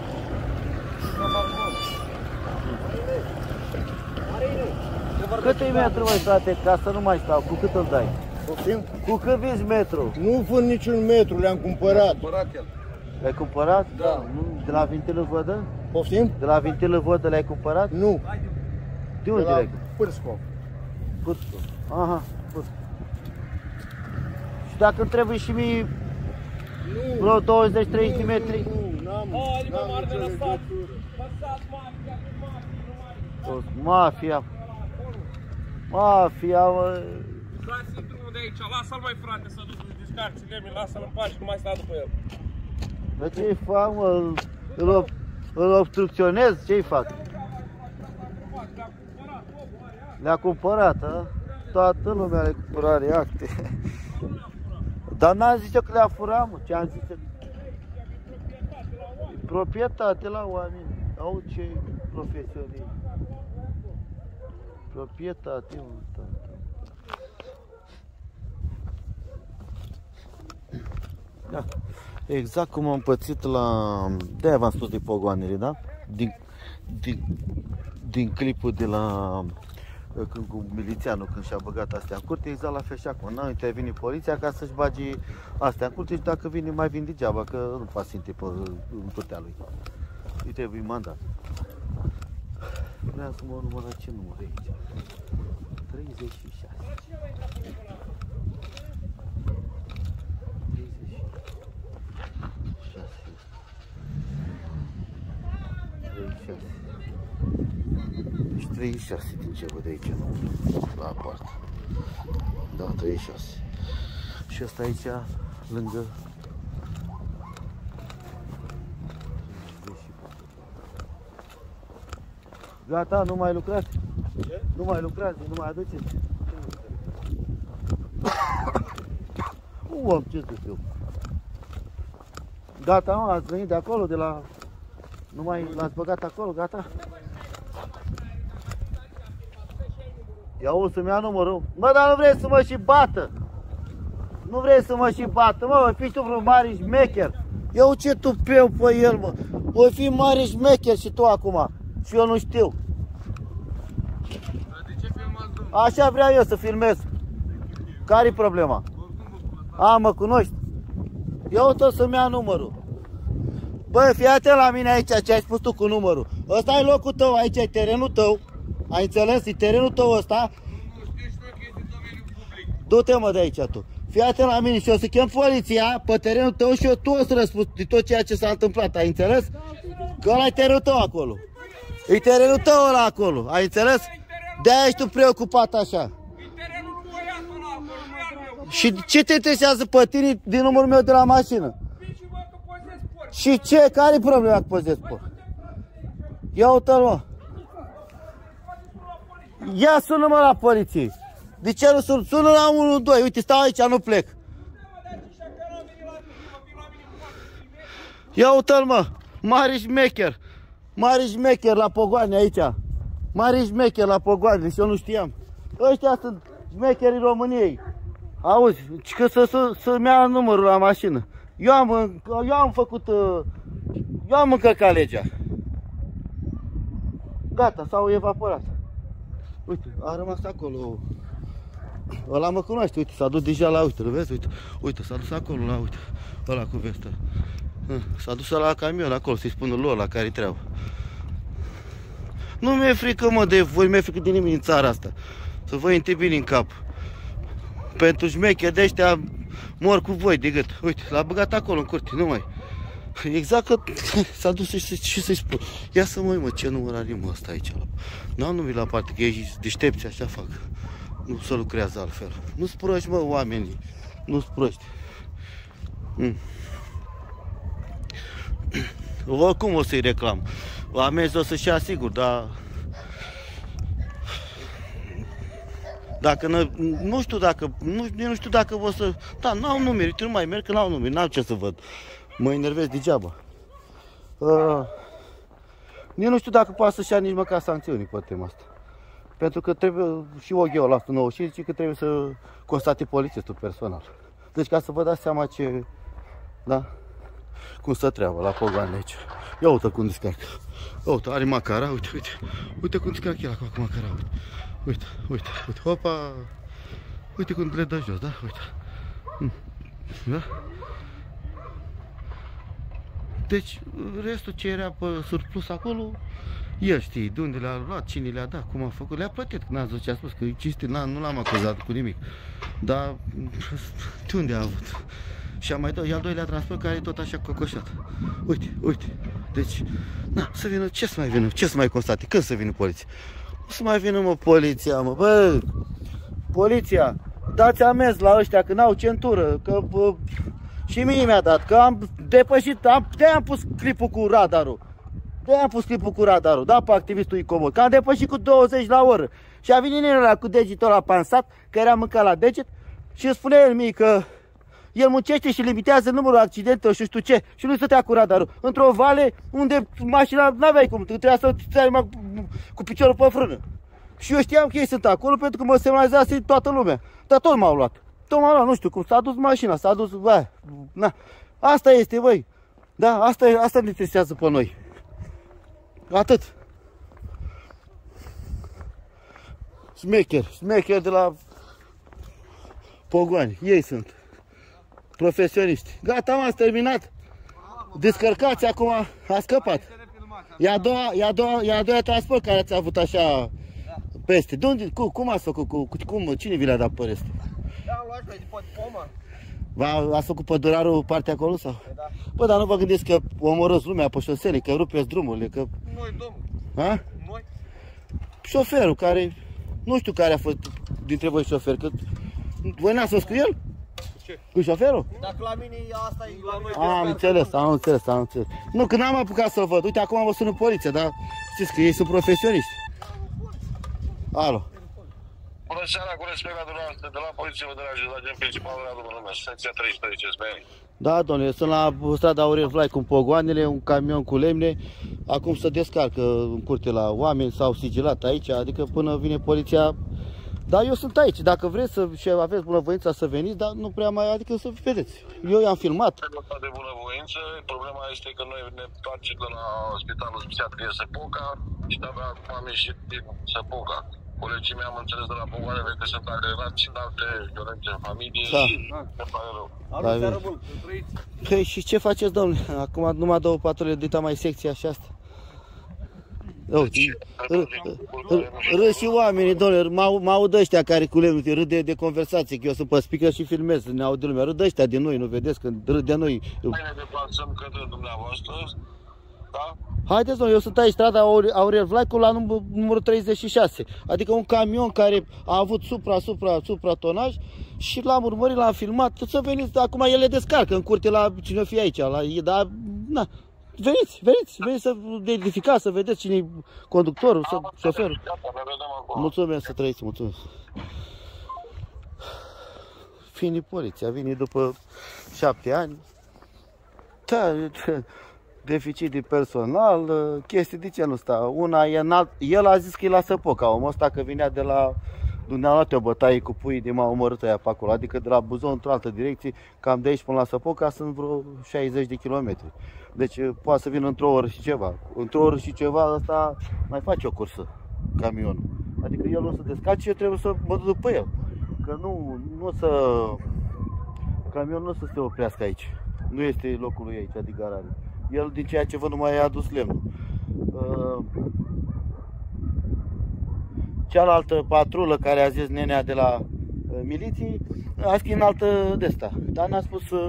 Cât e metru, măi, frate, ca să nu mai stau? Cu cât îl dai? Poftim? Cu cât vinzi metru? Nu vând niciun metru, le-am cumpărat. Cumpărat el. L-ai cumpărat? Da. Nu? De la Vintilă Vădă? Poftim? De la Vintilă Vădă le-ai cumpărat? Nu. De unde De la le-ai? Pârsco. Pârsco. Aha, Pârsco. Și dacă îmi trebuie și mie vreo douăzeci treizeci de metri? Nu, n-am, n-am nicio legătură. Mafia. Mafia, mă. Dați-i drumul de aici, lasă-l mai, frate, să ducă să descarci lemne, lasă-l în pace, nu mai sta după el. Dar ce-i fac, mă? Îl, îl, îl obstrucționez? Ce-i fac? Le-a cumpărat, a? Toată lumea le-a cumpărat reacte. Dar n-am zis eu că le-a furat, mă. Ce am zis eu? Proprietate la oameni. Au ce profesionist. Proprietate, mă. Da. Exact cum am pățit la... De-aia v-am spus de Pogoanele, da? Din, din, din clipul de la când cu milițianul, când și-a băgat astea în curte, exact la fel și acum. N-a intervenit poliția ca să-și bage astea în curte și dacă vine, mai vin degeaba, că nu poate simte pe în curtea lui. Îi trebuie mandat. Vreau să mă numără ce număr e aici. treizeci și șase. Deci treizeci și șase din ce văd aici, nu? La apart. Da, treizeci și șase. Și ăsta aici, lângă... Gata, nu mai lucrați? Ce? Nu mai lucrați, nu mai aduceți? Nu am ce să fiu. Gata, mă, ați venit de acolo, de la... Nu mai l-ați băgat acolo, gata? Ia o să-mi ia numărul. Mă, dar nu vrei să mă și bată? Nu vrei să mă și bată, mă, o fi tu vreun mare șmecher. Eu ce tupeu pe el, mă. O fi mare șmecher și tu acum. Și eu nu știu. Dar de ce filmați, domnule? Așa vreau eu să filmez. Care-i problema? A, mă cunoști? Eu tot să-mi ia numărul. Bă, fii atent la mine aici, ce ai spus tu cu numărul. Ăsta e locul tău, aici e terenul tău. Ai înțeles? E terenul tău ăsta. Du-te, mă, de aici tu. Fii atent la mine și o să chem poliția pe terenul tău și eu tu o să răspunzi de tot ceea ce s-a întâmplat. Ai înțeles? Că ăla e terenul tău acolo. E terenul tău ăla acolo. Ai înțeles? De-aia ești tu preocupat așa. Și ce te interesează pe tine din numărul meu de la mașină? Și ce? Care-i problema că pozezi porc? Ia uite-l, mă. Ia sună-mă la poliție. De ce nu sun? Sună la unu doi. Uite, stau aici, nu plec. Ia uite-l, mă. Mare șmecher. Mare șmecher la pogoane aici. Mare șmecher la pogoane și eu nu știam. Ăștia sunt șmecherii României. Auzi, că să, să, să-mi ia numărul la mașină. Eu am, eu am făcut, eu am încălcat legea. Gata, s-au evaporat. Uite, a rămas acolo. Ăla mă cunoaște, uite, s-a dus deja la, uite, vezi, uite, uite, s-a dus acolo la, uite, ăla cu vestă. S-a dus la camion acolo, să-i spună lor la care-i treabă. Nu mi-e frică, mă, de voi, mi-e frică de nimeni în țara asta. Să vă intre bine în cap. Pentru șmecher de ăștia mor cu voi de gât. Uite, l-a băgat acolo în curte, nu mai. Exact că s-a dus și să-i spun. Ia să mă uit, mă, ce număr are mă ăsta aici. N-am numit la parte, că ei deștepți, așa fac. Nu se lucrează altfel. Nu-s proști, mă, oamenii. Nu-s proști. Mm. Oricum o să-i reclam. Amenzi o să-și ia sigur, dar... Dacă nu, nu știu dacă, nu, nu știu dacă o să... Da, n-au numeri, uite, nu mai merg, că n-au numeri, n-am ce să văd. Mă enervez degeaba. Uh, nici nu știu dacă poate să-și ia nici măcar sancțiuni pe tema asta. Pentru că trebuie, și O G-ul la o sută nouăzeci și cinci zice că trebuie să constate polițistul personal. Deci ca să vă dați seama ce, da, cum stă treaba la pogoanele aici. Ia uite cum descarcă. Ia uite, are macara, uite, uite. Uite cum descarcă el acolo cu macara, uite. Uite, uite, uite, hopa. Uite cum le dă jos, da? Uite. Da? Deci, restul ce era pe surplus acolo, el știe de unde le-a luat, cine le-a dat, cum a făcut, le-a plătit, n-a zis ce a spus, că cinstit, nu l-am acuzat cu nimic. Dar, de unde a avut? Și a mai dat, al doilea transport care e tot așa cocoșat. Uite, uite, deci, na, să vină, ce să mai vină, ce să mai constate, când să vină poliția? O să mai vină, mă, poliția, mă, bă, poliția, dați amenzi la ăștia că n-au centură, că, bă, și mie mi-a dat, că am depășit, am, de-aia am pus clipul cu radarul, de-aia am pus clipul cu radarul, da, pe activistul Icomod, că am depășit cu douăzeci la oră și a venit ăla cu degetul ăla pansat, că era mâncat la deget și îmi spune el mie că el muncește și limitează numărul accidentelor și știu ce și nu stătea cu radarul, într-o vale unde mașina n-aveai cum, trebuia să stai cu piciorul pe frână. Și eu știam că ei sunt acolo pentru că mă semnalizase toată lumea, dar tot m-au luat. Tot m-au luat, nu știu cum, s-a dus mașina, s-a dus, bă, na. Asta este, băi. Da, asta, asta ne interesează pe noi. Atât. Și Șmecher, șmecher de la Pogoani. Ei sunt profesioniști. Gata, m-ați terminat. Descărcați acum, a scăpat. E a doua, e a doua, e a doua transport care ați avut așa peste. De unde, cu, cum ați făcut? Cu, cu, cum, cine vi le-a dat păreste? Da, am luat pe după poma. Va, ați făcut pădurarul partea acolo sau? Da. Bă, dar nu vă gândiți că omorâți lumea pe șosele, că rupeți drumurile, că... Noi, domnul. Ha? Noi. Șoferul care... Nu știu care a fost dintre voi șofer, că... Voi n-ați fost cu el? Ce? Cu șoferul? Dacă la mine, asta e la noi. Am înțeles, am înțeles, am înțeles. Nu, că n-am apucat să-l văd. Uite, acum vă sună poliția, dar știți că ei sunt profesioniști. Alo. Bună seara, cu respect la dumneavoastră, de la Poliție Vădăraș, agent principal de la domnul Numesc, secția treisprezece, Sbeni. Da, domnule, sunt la strada Aurel Vlaicu cu Pogoanele, un camion cu lemne. Acum se descarcă în curte la oameni, s-au sigilat aici, adică până vine poliția. Dar eu sunt aici, dacă vreți să și aveți bunăvoința să veniți, dar nu prea mai, adică să vedeți. Eu i-am filmat. De bunăvoință, problema este că noi ne întoarcem de la Spitalul Psihiatrie Săpoca și de-abia acum am ieșit din Săpoca. Colegii mei am înțeles de la Pogoanele că sunt agrenați și în alte violențe în familie da. și ne pare rău. Alo, seară bun, trăiți. Păi și ce faceți, domnule? Acum numai două patrule, dita mai secția și asta. Râd și oamenii, domnule, mă aud ăștia care cu lemnul, râd de, de conversație, că eu sunt pe speaker și filmez, ne aud de lumea, râd ăștia de noi, nu vedeți, când râd de noi. Noi ne deplasăm către dumneavoastră, da? Haideți, domnule, eu sunt aici, strada Aurel Vlaicu, la număr, numărul treizeci și șase, adică un camion care a avut supra, supra, supra tonaj și l-am urmărit, l-am filmat, să veniți, acum el le descarcă în curte la cine o fi aici, la, dar, na. Veniți, veniți, veniți să identificați, să vedeți cine e conductorul, să, șoferul. Mulțumesc, să trăiți, mulțumesc. Vine poliția, vine după șapte ani. Da, deficit de personal, chestii de ce nu sta. Una e înalt, el a zis că e la Săpoca, omul ăsta că vinea de la... Dumneavoastră o bătaie cu pui de m-a omorât aia pe acolo, adică de la Buzău într-o altă direcție, cam de aici până la Săpoca sunt vreo șaizeci de kilometri. Deci poate să vină într-o oră și ceva. Într-o oră și ceva ăsta mai face o cursă, camionul. Adică el o să descarce și eu trebuie să mă duc după el. Că nu, nu o să... Camionul nu o să se oprească aici. Nu este locul lui aici, adică garare. El din ceea ce văd nu mai a adus lemnul. Cealaltă patrulă care a zis nenea de la uh, miliții a scris în altă de asta, dar n-a spus uh,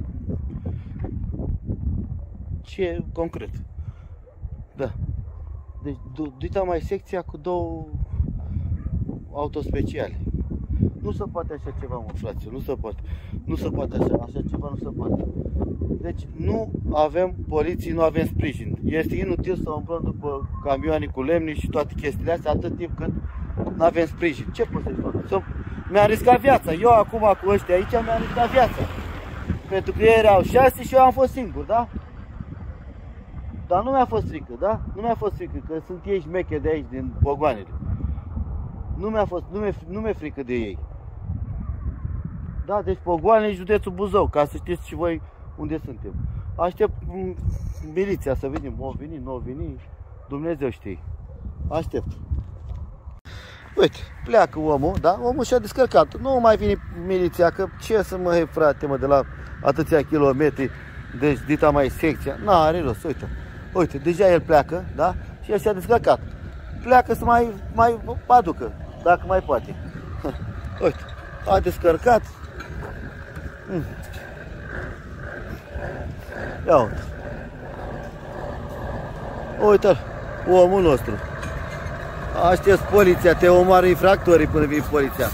ce concret. Da. Deci dita mai secția cu două autospeciale. Nu se poate așa ceva, mă, frate, nu se poate. Nu se poate așa, așa ceva nu se poate. Deci nu avem poliție, nu avem sprijin. Este inutil să umblăm după camioane cu lemne și toate chestiile astea atât timp cât nu avem sprijin. Ce pot să-i fac? Să... Mi-am riscat viața. Eu acum cu ăștia aici mi-am riscat viața. Pentru că ei erau șase și eu am fost singur, da? Dar nu mi-a fost frică, da? Nu mi-a fost frică, că sunt ei șmeche de aici, din Pogoanele. Nu mi-a fost, nu mi-e nu mi-e frică de ei. Da, deci Pogoanele, județul Buzău, ca să știți și voi unde suntem. Aștept miliția să venim, o veni, nu o veni, Dumnezeu știe. Aștept. Uite, pleacă omul, da? Omul și-a descărcat. Nu mai vine miliția, că ce să mă, frate, mă, de la atâția kilometri, deci dita mai secția. N-are rost, uite. Uite, deja el pleacă, da? Și el și-a descărcat. Pleacă să mai, mai aducă, dacă mai poate. Uite, a descărcat. Mm. Ia uite. Uite-l, omul nostru. Aștepți poliția, te omoară infractorii până vine poliția.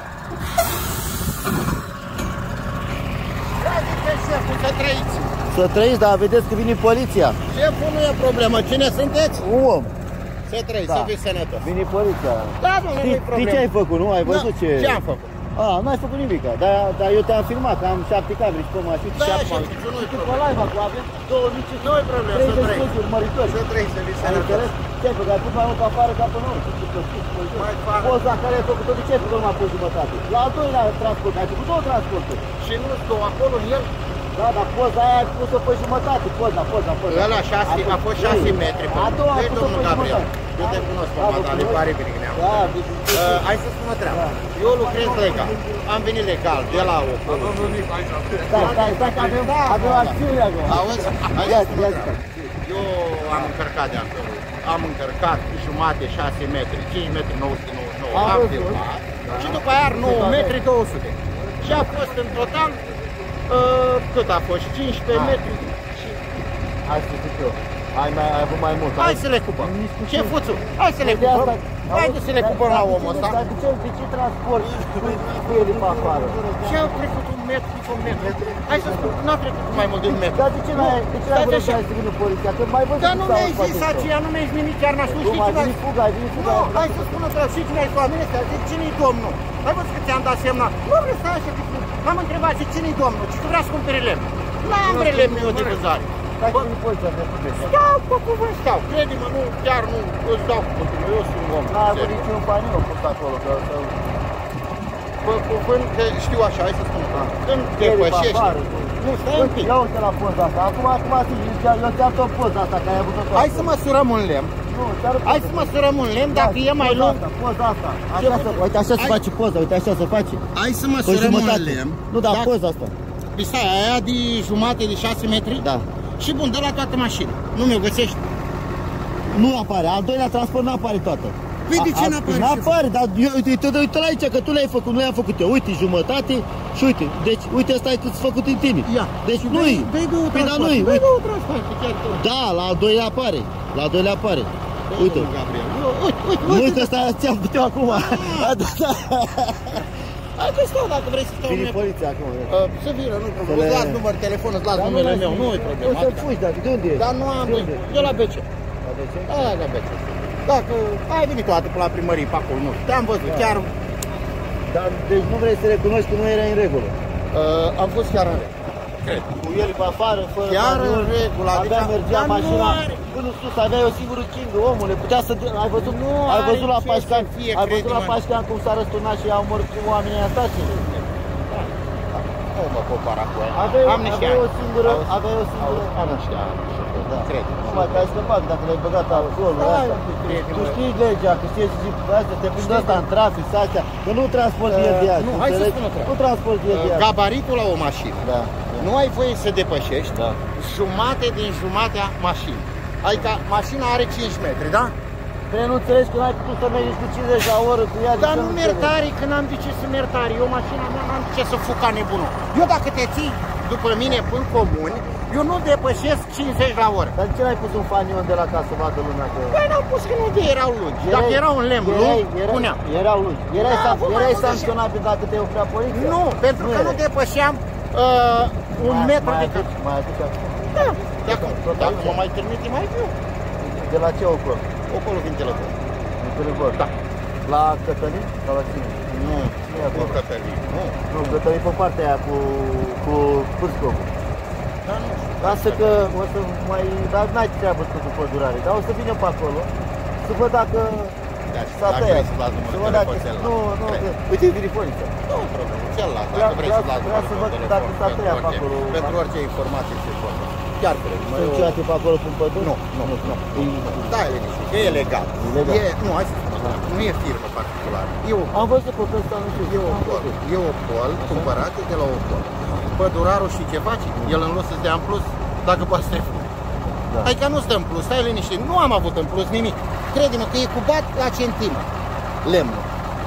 Să trăiți. Să trăiți, dar vedeți că vine poliția. Șeful nu e problemă, cine sunteți? Un om. Să trăiți, Da. să fiți sănătos. Vine poliția. Da, nu, nu e Știi problemă. ce ai făcut, nu? Ai văzut ce... Ce am făcut? A, n-ai făcut nimic, dar, dar eu te-am filmat, am șapte camere și pe mașini. Da, șapte și mașini. nu e Și problemă. pe live acum avem două mii cinci sute. Nu e problemă, să treizeci trăiți. de urmăritori. Să trăiți, să fiți Ai sănătos. înțeles? Ce ai făcut? Ai pus mai mult afară ca pe noi. Mai fac. Poza care ai făcut-o, de ce ai făcut numai pe jumătate? La al doilea transport, ai făcut două transporturi. Și nu stau acolo, el Da, dar poza aia ai pus-o pe jumătate, poza, poza, poza. Ăla șase, a fost șase metri. A doua ai Băi, pus-o domnul pe Gabriel, jumătate. eu te cunosc, Da, mama, vă dar le cunosc. pare bine că ne-am Da, văzut. Uh, Hai să spun o treabă. Eu lucrez legal. Am venit legal de la o. Stai, stai, stai, că avem, avem acțiune acum. Auzi? Hai Ia, să spun o ia, treabă. Eu am încărcat de acolo. Am încărcat jumate șase metri, cinci metri nouă sute nouăzeci și nouă. Am Am văzut. filmat. Și după aia nouă metri două sute. Și a fost în total, uh, cât a fost? cincisprezece metri. Și Hai să zic eu. Ai mai ai avut mai mult. hai să le cupăm. Ce fuțu? Hai să le cupăm. Hai să le cupăm la omul ăsta. Dar de ce, de ce transport cu el pe afară? Ce au trecut un metru după un metru? Hai să spun, n-a trecut mai mult de un metru. Dar de ce n-ai de ce n-ai Stai vrut așa. să ai să vină poliția? Că mai văzut Dar nu că s-au mi-ai zis spate aceea, nu mi-ai zis nimic, chiar n-a spus. Nu, Știi ai ce mi-ai venit fuga, ai venit fuga. Nu, hai să spun o treabă. Și cine ai cu oamenii ăștia? Zic, cine-i domnul? Ai văzut că ți-am dat semnal? Nu vrei să ai așa, m-am întrebat, zic, cine-i domnul? Și tu vrea să cumperi lemn. N-am vrea lemn eu de vânzare. Stai că vine poliția, ne puteți. Stau, pe cuvânt stau. Crede-mă, nu, chiar nu, îți dau cuvântul meu, eu sunt un om. N-ai avut niciun paniu pus acolo, că să... Pe cuvânt, că știu așa, hai să spun. Când depășești... Nu, stai un pic. Ia uite la poza asta. Acum, acum, eu ți-am tot poza asta, că ai avut-o tot. Hai să măsurăm un lemn. Nu, ți-ar Hai să măsurăm un lemn, dacă e mai lung. Poza asta, așa să, uite așa se face poza, uite așa se face. Hai să Pe măsurăm un jumătate. lemn. Nu, dar Dacă- poza asta. Păi stai, aia de jumate de șase metri? Da. Și bun, dă la toată mașina. Nu mi-o găsești. Nu apare, al doilea transport nu apare toată. Păi de ce A- a- n-apare, Nu șef? apare, dar eu, uite, uite, uite la aici, că tu le-ai făcut, nu le-am făcut eu. Uite, jumătate și uite, deci, uite, ăsta e cât făcut în tine. Ia. Deci Și nu-i. dai- dai două Păi, dar transporte, nu-i, dai uite. două transporte, chiar tu. Da, la al doilea apare. La al doilea apare. Uite. Domnul Gabriel, eu- Uite, uite, Nu uite. uite, ăsta ți-am putut eu acum. Da, da. Hai că stau dacă vrei să stau. Vine mie. poliția acum. Uh, Să vină, nu problemă. le- Îți las număr telefon, îți las Dar numele mai- meu, nu e O problemă. să-l fugi, dar de unde e? Dar nu am, De unde? eu la B C. La de ce? Da, la B C. Dacă ai venit toată pe la primărie pe acolo, nu știu. Te-am văzut, Da. chiar Dar, deci nu vrei să recunoști că nu era în regulă. uh, am fost chiar în regulă. Cred. Cu el pe afară, fără Chiar în panion, regulă, Abia adică- mergea dar nu mașina are- până sus, aveai o singură cingă, omule, putea să... Ai văzut, Nu ai are văzut la ce Pașcan, să fie, ai văzut la crede-mă. Pașcan cum s-a răsturnat și i-au omorât cu oamenii aia stații? Nu mă compara cu aia. Aveai, Am niște aveai o ani. singură, Auzi? aveai o singură... Auzi? Am niște ani. Da. Cred. Numai că ai scăpat dacă le-ai băgat acolo, Stai asta. un pic, prietene, Tu mă. știi legea, că știi să zic, asta, te prind ăsta în trafic, să astea, că nu transport Uh, e de azi, nu, hai să înțelegi? spun o treabă. Nu transport e de Uh, azi. Gabaritul la o mașină. Da. Nu ai voie să depășești Da. jumate din jumatea mașinii. Adică mașina are cinci metri, da? Păi nu înțelegi că n-ai putut să mergi cu cincizeci la oră cu ea. de Dar ce nu înțelegi? mertare, că n-am de ce să mertare. Eu mașina mea n-am de ce să fuc ca nebunul. Eu dacă te ții după mine până comuni, eu nu depășesc cincizeci la oră. Dar de ce n-ai pus un fanion de la casă să vadă lumea că... Păi n-am pus că nu de erau lungi. Dacă Erai- erau în lemn erai- lung, erai- puneam. Erau lungi. Erai, Da, san- vă mai erai mult așa. sancționabil dacă te oprea poliția? Nu, pentru că nu erai. depășeam uh, un Mai- metru mai de aduci, cap. mai aduci acum. Da, de acum. Tot Dacă aici. mă mai trimite, mai viu. De la ce ocol? Acolo din telefon. În telefon? Da. La Cătălin? Sau la cine? Nu, Nu e nu acolo. Cătălin. Nu. Nu, Cătălin pe partea aia cu, cu Pârscov. Dar nu știu. Lasă că o să mai... Dar n-ai treabă cu pădurare. Dar o să vină pe acolo. Să văd dacă... S-a Dacă tăiat. vrei să-ți las numărul Să de văd dacă... telefon, ți-l las. Nu, nu, Cred. că- uite, vine poliția. Nu, problemă. Ți-l las, Vreau- dacă vrei să-ți las vreau să numărul văd de dacă telefon, s-a pentru tăiat pe orice- acolo. Pentru orice informație ce poți. Chiar cred. mă, Sunt eu- ceate pe acolo prin pădure? Nu, nu, nu. Stai liniștit, că e legal. E legal. E, nu, hai să spun, nu e firmă particulară. E o, Am văzut pe ăsta, nu știu. e o am pol, văzut. e o pol cumpărată de la o pol. Pădurarul și ce face? El în loc să-ți dea în plus, dacă poate să te fure. Da. Adică nu stă în plus, stai liniștit. Nu am avut în plus nimic. Crede-mă că e cubat la centimă. Lemnul.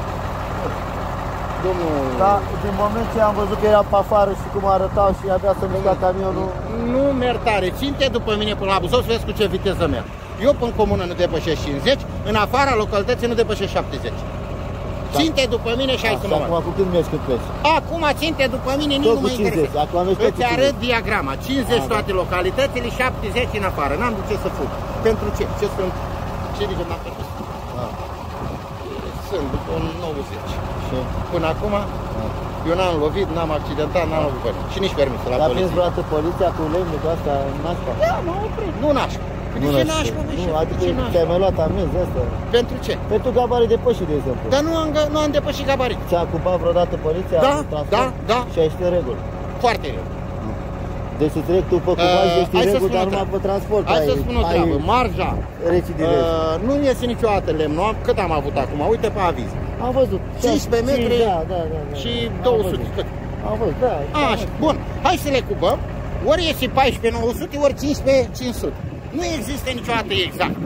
Domnul... Da, din moment ce am văzut că era pe afară și cum arătau și abia să mișca camionul. Nu merg tare, țin-te după mine până la Buzău să vezi cu ce viteză merg. Eu până comună nu depășesc cincizeci, în afara localității nu depășesc șaptezeci. Ținte după mine și hai să mă Acum mă. cu cât mergi, cât pleci? Acum ținte după mine, nici Tot nu cu mă cincizeci, interesează. acum mergi tot cu Îți arăt cincizeci. diagrama, cincizeci Ah, da. toate localitățile, șaptezeci în afară. N-am de ce să fug. Pentru ce? Ce sunt? Ce zic că n-am făcut? Ah. Sunt după nouăzeci. Și? Până acum, eu n-am lovit, n-am accidentat, n-am lovit pe nimeni. Și nici permisul la Dar prins poliție. vreodată poliția cu lemnul cu asta în nașpa? Da, m-a oprit. Nu nașpa. De ce nașpa, mă, Nu, șef? De adică ce nașpa? ți-ai mai luat amenzi asta. Pentru ce? Pentru gabarit depășit, de exemplu. Dar nu am, nu am depășit gabarit. Ți-a ocupat vreodată poliția Da, în transport? da, da. Și ai ști în regulă. Foarte rău. Deci să trec tu pe cuvânt, Uh, ești hai în să regulă, spun dar o numai treabă. pe transport Hai ai, să spun o ai treabă, marja recidivezi. uh, nu iese niciodată lemnul. Am- Cât am avut acum? Uite pe aviz. Am văzut. cincisprezece metri Da, da, da, da. și Am două sute. văzut. Cât? Am văzut, da. Așa, bun. Hai să le cupăm. Ori iese paisprezece nouă sute, ori cincisprezece cinci sute. Nu există niciodată exact.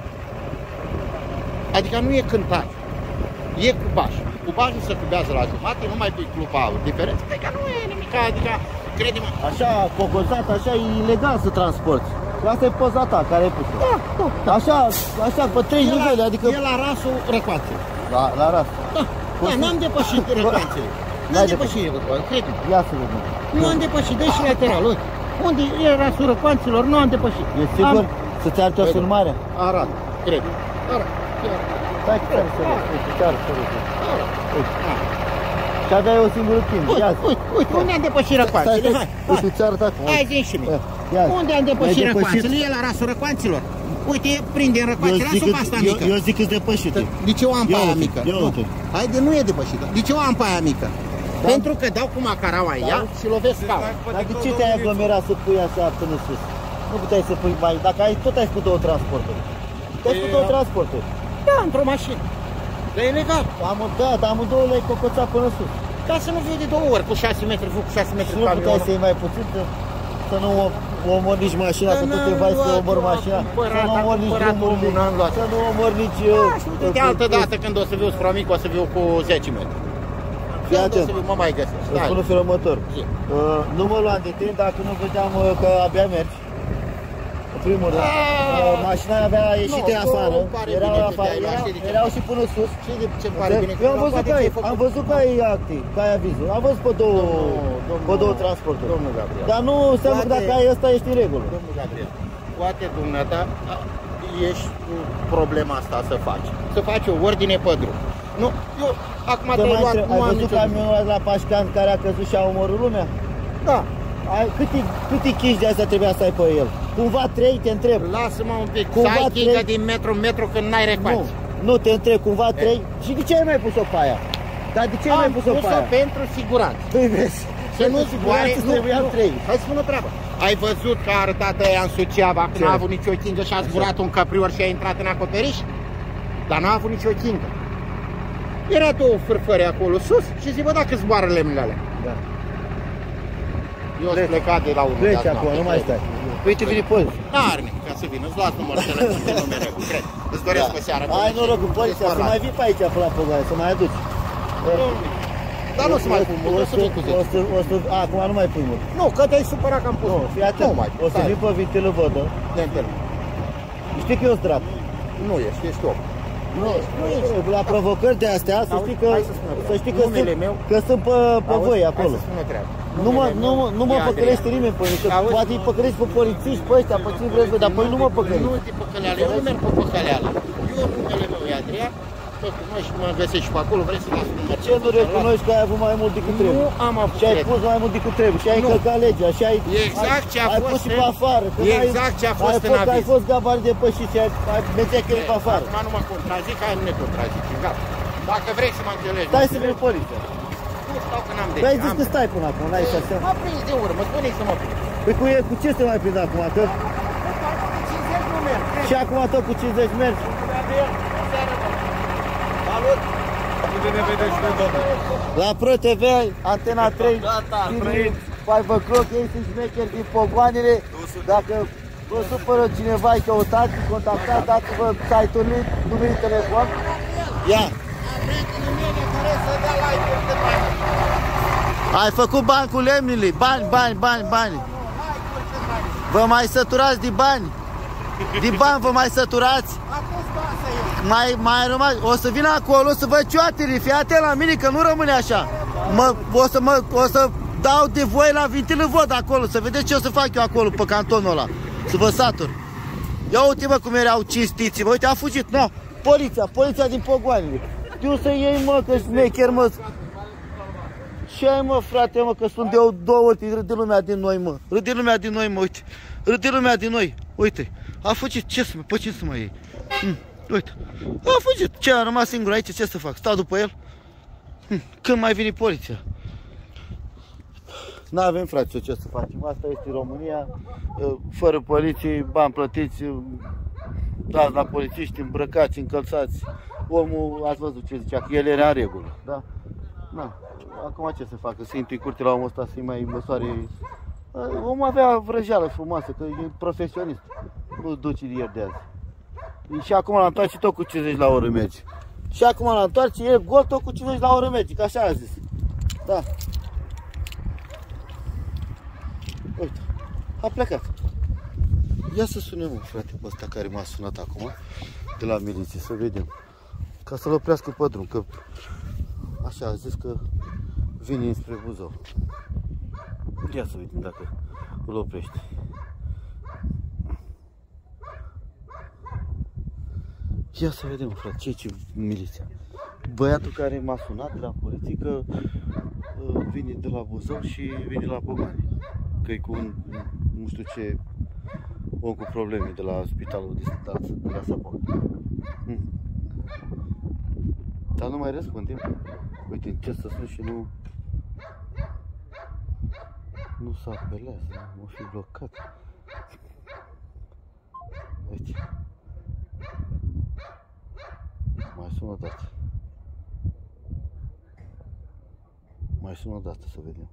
Adică nu e cântat. E cubaj. Cubajul se cubează la jumate, nu mai pui clupa diferență. Adică nu e nimic. Adică, crede-mă. Așa, cocozat, așa e ilegal să transporti. Asta e poza ta care ai pus-o. Da, da. Așa, așa, pe trei nivele, adică... E la rasul răcoanței. La, la ras. Da, da, n-am depășit răcoanței. N-ai N-am depășit răcoanței, crede-mă. Ia să vedem. Nu am depășit, dă și lateral, uite. Unde e rasul răcoanților, nu am depășit. E sigur? Am... Să-ți arăt o filmare? Arată, cred. Arată. Stai că ți-ar să vezi, uite, ți-ar să vezi. Și aveai o singură timp, Uite, ia uite, uite, unde am depășit răcoanțele? Hai, uite, hai. ți arăt acum. Hai, zi și mie. Ia. Unde am depășit Ai depășit? răcoanțele? E la rasul răcoanților. Uite, prinde în Eu răcoanțele, zic lasă-o că- pe asta eu- mică. Eu zic că-s depășit. De ce o am pe Ia aia uite, mică? ia Nu. uite. Haide, nu e depășită. De ce o am pe aia mică? Pentru că dau cu macaraua ea și lovesc scaun. Dar de ce te-ai aglomerat să pui așa până sus? Nu puteai să pui mai... Dacă ai, tot ai făcut două transporturi. Tu ai făcut două transporturi. Da, într-o mașină. Dar e legal. Am, da, dar amândouă le-ai cocoțat până sus. Ca să nu fiu de două ori, cu șase metri, cu șase metri Și cu nu puteai avionul. să iei mai puțin, să, să nu o- omori nici mașina, Că să tot n-am te vai să luat, omori eu am mașina, să cumpărat, nu am omori nici cumpărat drumul, unul, n-am luat. să nu omori nici... Da, și uite, de altă dată când o să viu spre mic, o să viu cu zece metri. Fii Când o atent. să viu, mă mai găsesc. Îți spun în felul următor. Zi. Uh, nu mă luam de tine dacă nu vedeam uh, că abia mergi. În primul rând. Uh, mașina avea ieșit Nu, în afară. îmi pare Erau, bine că afară te-ai luat, erau, știi de ce? erau și până sus. Și de ce îmi pare bine că Eu am l-am văzut luat, de că ce ai, ai făcut? am văzut că ai activ, că ai avizul. Am văzut pe două, Domnul- pe două transporturi. Domnul Gabriel. Dar nu înseamnă că Poate- dacă ai ăsta ești în regulă. Domnul Gabriel, poate dumneata ești cu problema asta să faci. Să faci o ordine pe drum. Nu, eu acum Că te-ai mai luat, întreb, nu ai am văzut nicio... camionul ăla de la Pașcan care a căzut și a omorât lumea? Da, Ai, câte, câte chiși de astea trebuia să ai pe el? Cumva trei, te întreb. lasă-mă un pic, Cumva să ai chingă trei- din metru în metru când n-ai Nu, refaci. nu te întreb, cumva trei. Și de ce ai mai pus-o pe aia? Dar de ce ai mai Am pus-o pe pus-o aia? pentru siguranță. Păi vezi, Să nu zboare, nu, nu, trebuia nu. trei. Hai să spun o treabă. Ai văzut că a arătat aia în Suceava când Ce? n-a avut nicio chingă și a zburat un caprior și a intrat în acoperiș? Dar n-a avut nicio chingă. Era două fârfări acolo sus și zic, bă, dacă zboară lemnele alea. Da. Eu sunt plecat de la unul de Pleci azi acum, noapte, nu mai cred. stai. Păi te vine poliția. N-are nimic, ca să vină, îți las numărul de telefon de numere, cred. Îți doresc pe seara. Ai noroc cu poliția, să mai vii pe aici, pe la Pogoaie, să mai aduci. Dar nu o să mai pun mult, o să vin cu o zece. să, o să, a, acum nu mai pui mult. Nu, că te-ai supărat că am pus. Nu, fii atent. Nu mai. O să vii pe Vintilă Vădă. De întâln. Știi că eu strat. Nu ești, ești om. Nu, nu ești. la provocări de astea, să Auzi, știi că, hai să spun o treabă. să știi că Numele sunt, meu- că sunt pe, pe Auzi, voi hai acolo. să spun o treabă. Nu mă, Numele nu, meu nu mă e păcălește Adrian. nimeni pe nicio, Auzi? poate îi păcălești pe polițiști, pe ăștia, pe cine vreți voi, dar pe nu mă păcălești. Nu te păcăleală, eu nu merg pe păcăleală. Eu, numele meu e Adrian, mă cunoști, mă găsești și pe acolo, vrei să las un număr. Ce nu recunoști că ai avut mai mult decât trebuie? Nu am avut Și ai cred. pus mai mult decât trebuie și ai Nu. încălcat legea și ai, Exact ce a ai fost pus și în- pe afară. că Exact ai, ce a fost ai în fost, ai aviz. fost gabar depășit și ai, ai mergeai că e pe afară. Acum nu mă contrazic, hai nu ne contrazic, gata. Dacă vrei să mă înțelegi. Stai să vină poliția. Nu stau că n-am de Păi ai ce, zis am- că stai până acum, n-ai să Mă prins de urmă, spune să mă prins. Păi cu, e- cu ce să te mai prind acum? Că cincizeci nu merg. și acum tot cu cincizeci mergi. Gabriel, o seară, bă. Salut! Unde ne vedem și noi, domnule? La Pro T V, Antena trei, Gata, filmul trăim. Five O'Clock, ei sunt șmecheri din Pogoanele. Dacă vă supără cineva, îi căutați, contactați, dați-vă site-ul, numărul de telefon. Ia! Prietenii mei care să dea like-uri cât mai mult. Ai făcut bani cu lemnile, bani, bani, bani, bani. Like-uri cât mai mult. Vă mai săturați de bani? De bani vă mai săturați? Acum stau să iau. Mai, mai rămas, o să vin acolo să văd cioatele, fii atent la mine că nu rămâne așa. Mă, o să mă, o să dau de voi la Vintilă Văd acolo, să vedeți ce o să fac eu acolo pe cantonul ăla. Să vă satur. Ia uite mă cum erau cinstiți, mă, uite a fugit, no. Poliția, poliția din Pogoanele. Tu să iei mă, că șmecher mă. Ce ai mă frate mă, că sunt de două ori, râde lumea din noi mă. Râde lumea din noi mă, uite. Râde lumea din noi, uite. A fugit, ce să mă, pe cine să mă iei? Hm, uite, a fugit, ce a rămas singur aici, ce să fac? Stau după el? Hm, când mai vine poliția? n-avem, frate, ce să facem. Asta este România, fără poliție, bani plătiți, dați la polițiști, îmbrăcați, încălțați. Omul, ați văzut ce zicea, că el era în regulă, da? Na. Acum ce să facă? Să intui curte la omul ăsta să-i mai măsoare. Omul avea vrăjeală frumoasă, că e profesionist. Nu duci ieri de azi. Și acum la întoarce tot cu cincizeci la oră merge. Și acum la întoarce e gol tot cu cincizeci la oră merge, că așa a zis. Da. Uite, a plecat. Ia să sunem, mă, frate, pe ăsta care m-a sunat acum de la miliție, să vedem. Ca să-l oprească pe drum, că așa a zis că vine spre Buzău. Ia să vedem dacă îl oprește. Ia să vedem, frate, ce ce miliția. Băiatul care m-a sunat de la poliție că uh, vine de la Buzău și vine la Bogani. Că e cu un, nu știu ce, om cu probleme de la spitalul de la, de la Săpoc. Hmm. Dar nu mai răspundem. Uite, încerc să sun și nu... Nu se apelează, m-a fi blocat. Uite. Mai sun o dată. Mai sun o dată să vedem.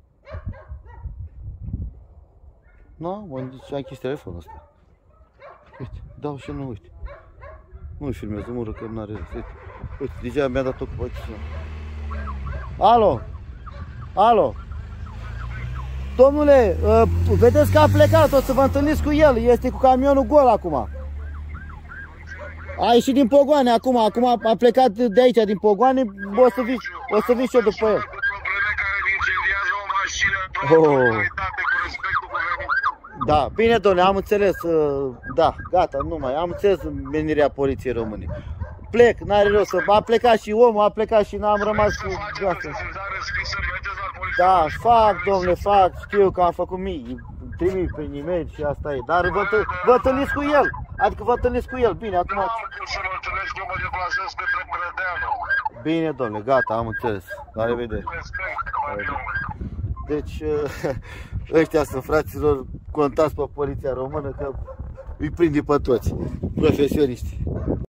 Nu, mă, zice, ai închis telefonul ăsta. Uite, dau și nu, uite. Nu-i filmez, nu mă că n-are rost. Uite, uite, deja mi-a dat-o cu băiții. Alo! Alo! Domnule, uh, vedeți că a plecat, o să vă întâlniți cu el, este cu camionul gol acum. A ieșit din Pogoane acum, acum a plecat de aici, din Pogoane, o să vii, o să vii și eu după el. Oh. Da, bine, domnule, am înțeles, uh, da, gata, nu mai, am înțeles menirea poliției române. Plec, n-are rost să... A plecat și omul, a plecat și n-am rămas cu... Da, fac, domnule, fac, știu că am făcut mii, trimit pe e-mail și asta e, dar vă, vă întâlniți cu el, adică vă întâlniți cu el, bine, acum... Bine, domnule, gata, am înțeles, la revedere. Deci, ăștia sunt, fraților, contați pe poliția română că îi prinde pe toți, profesioniști.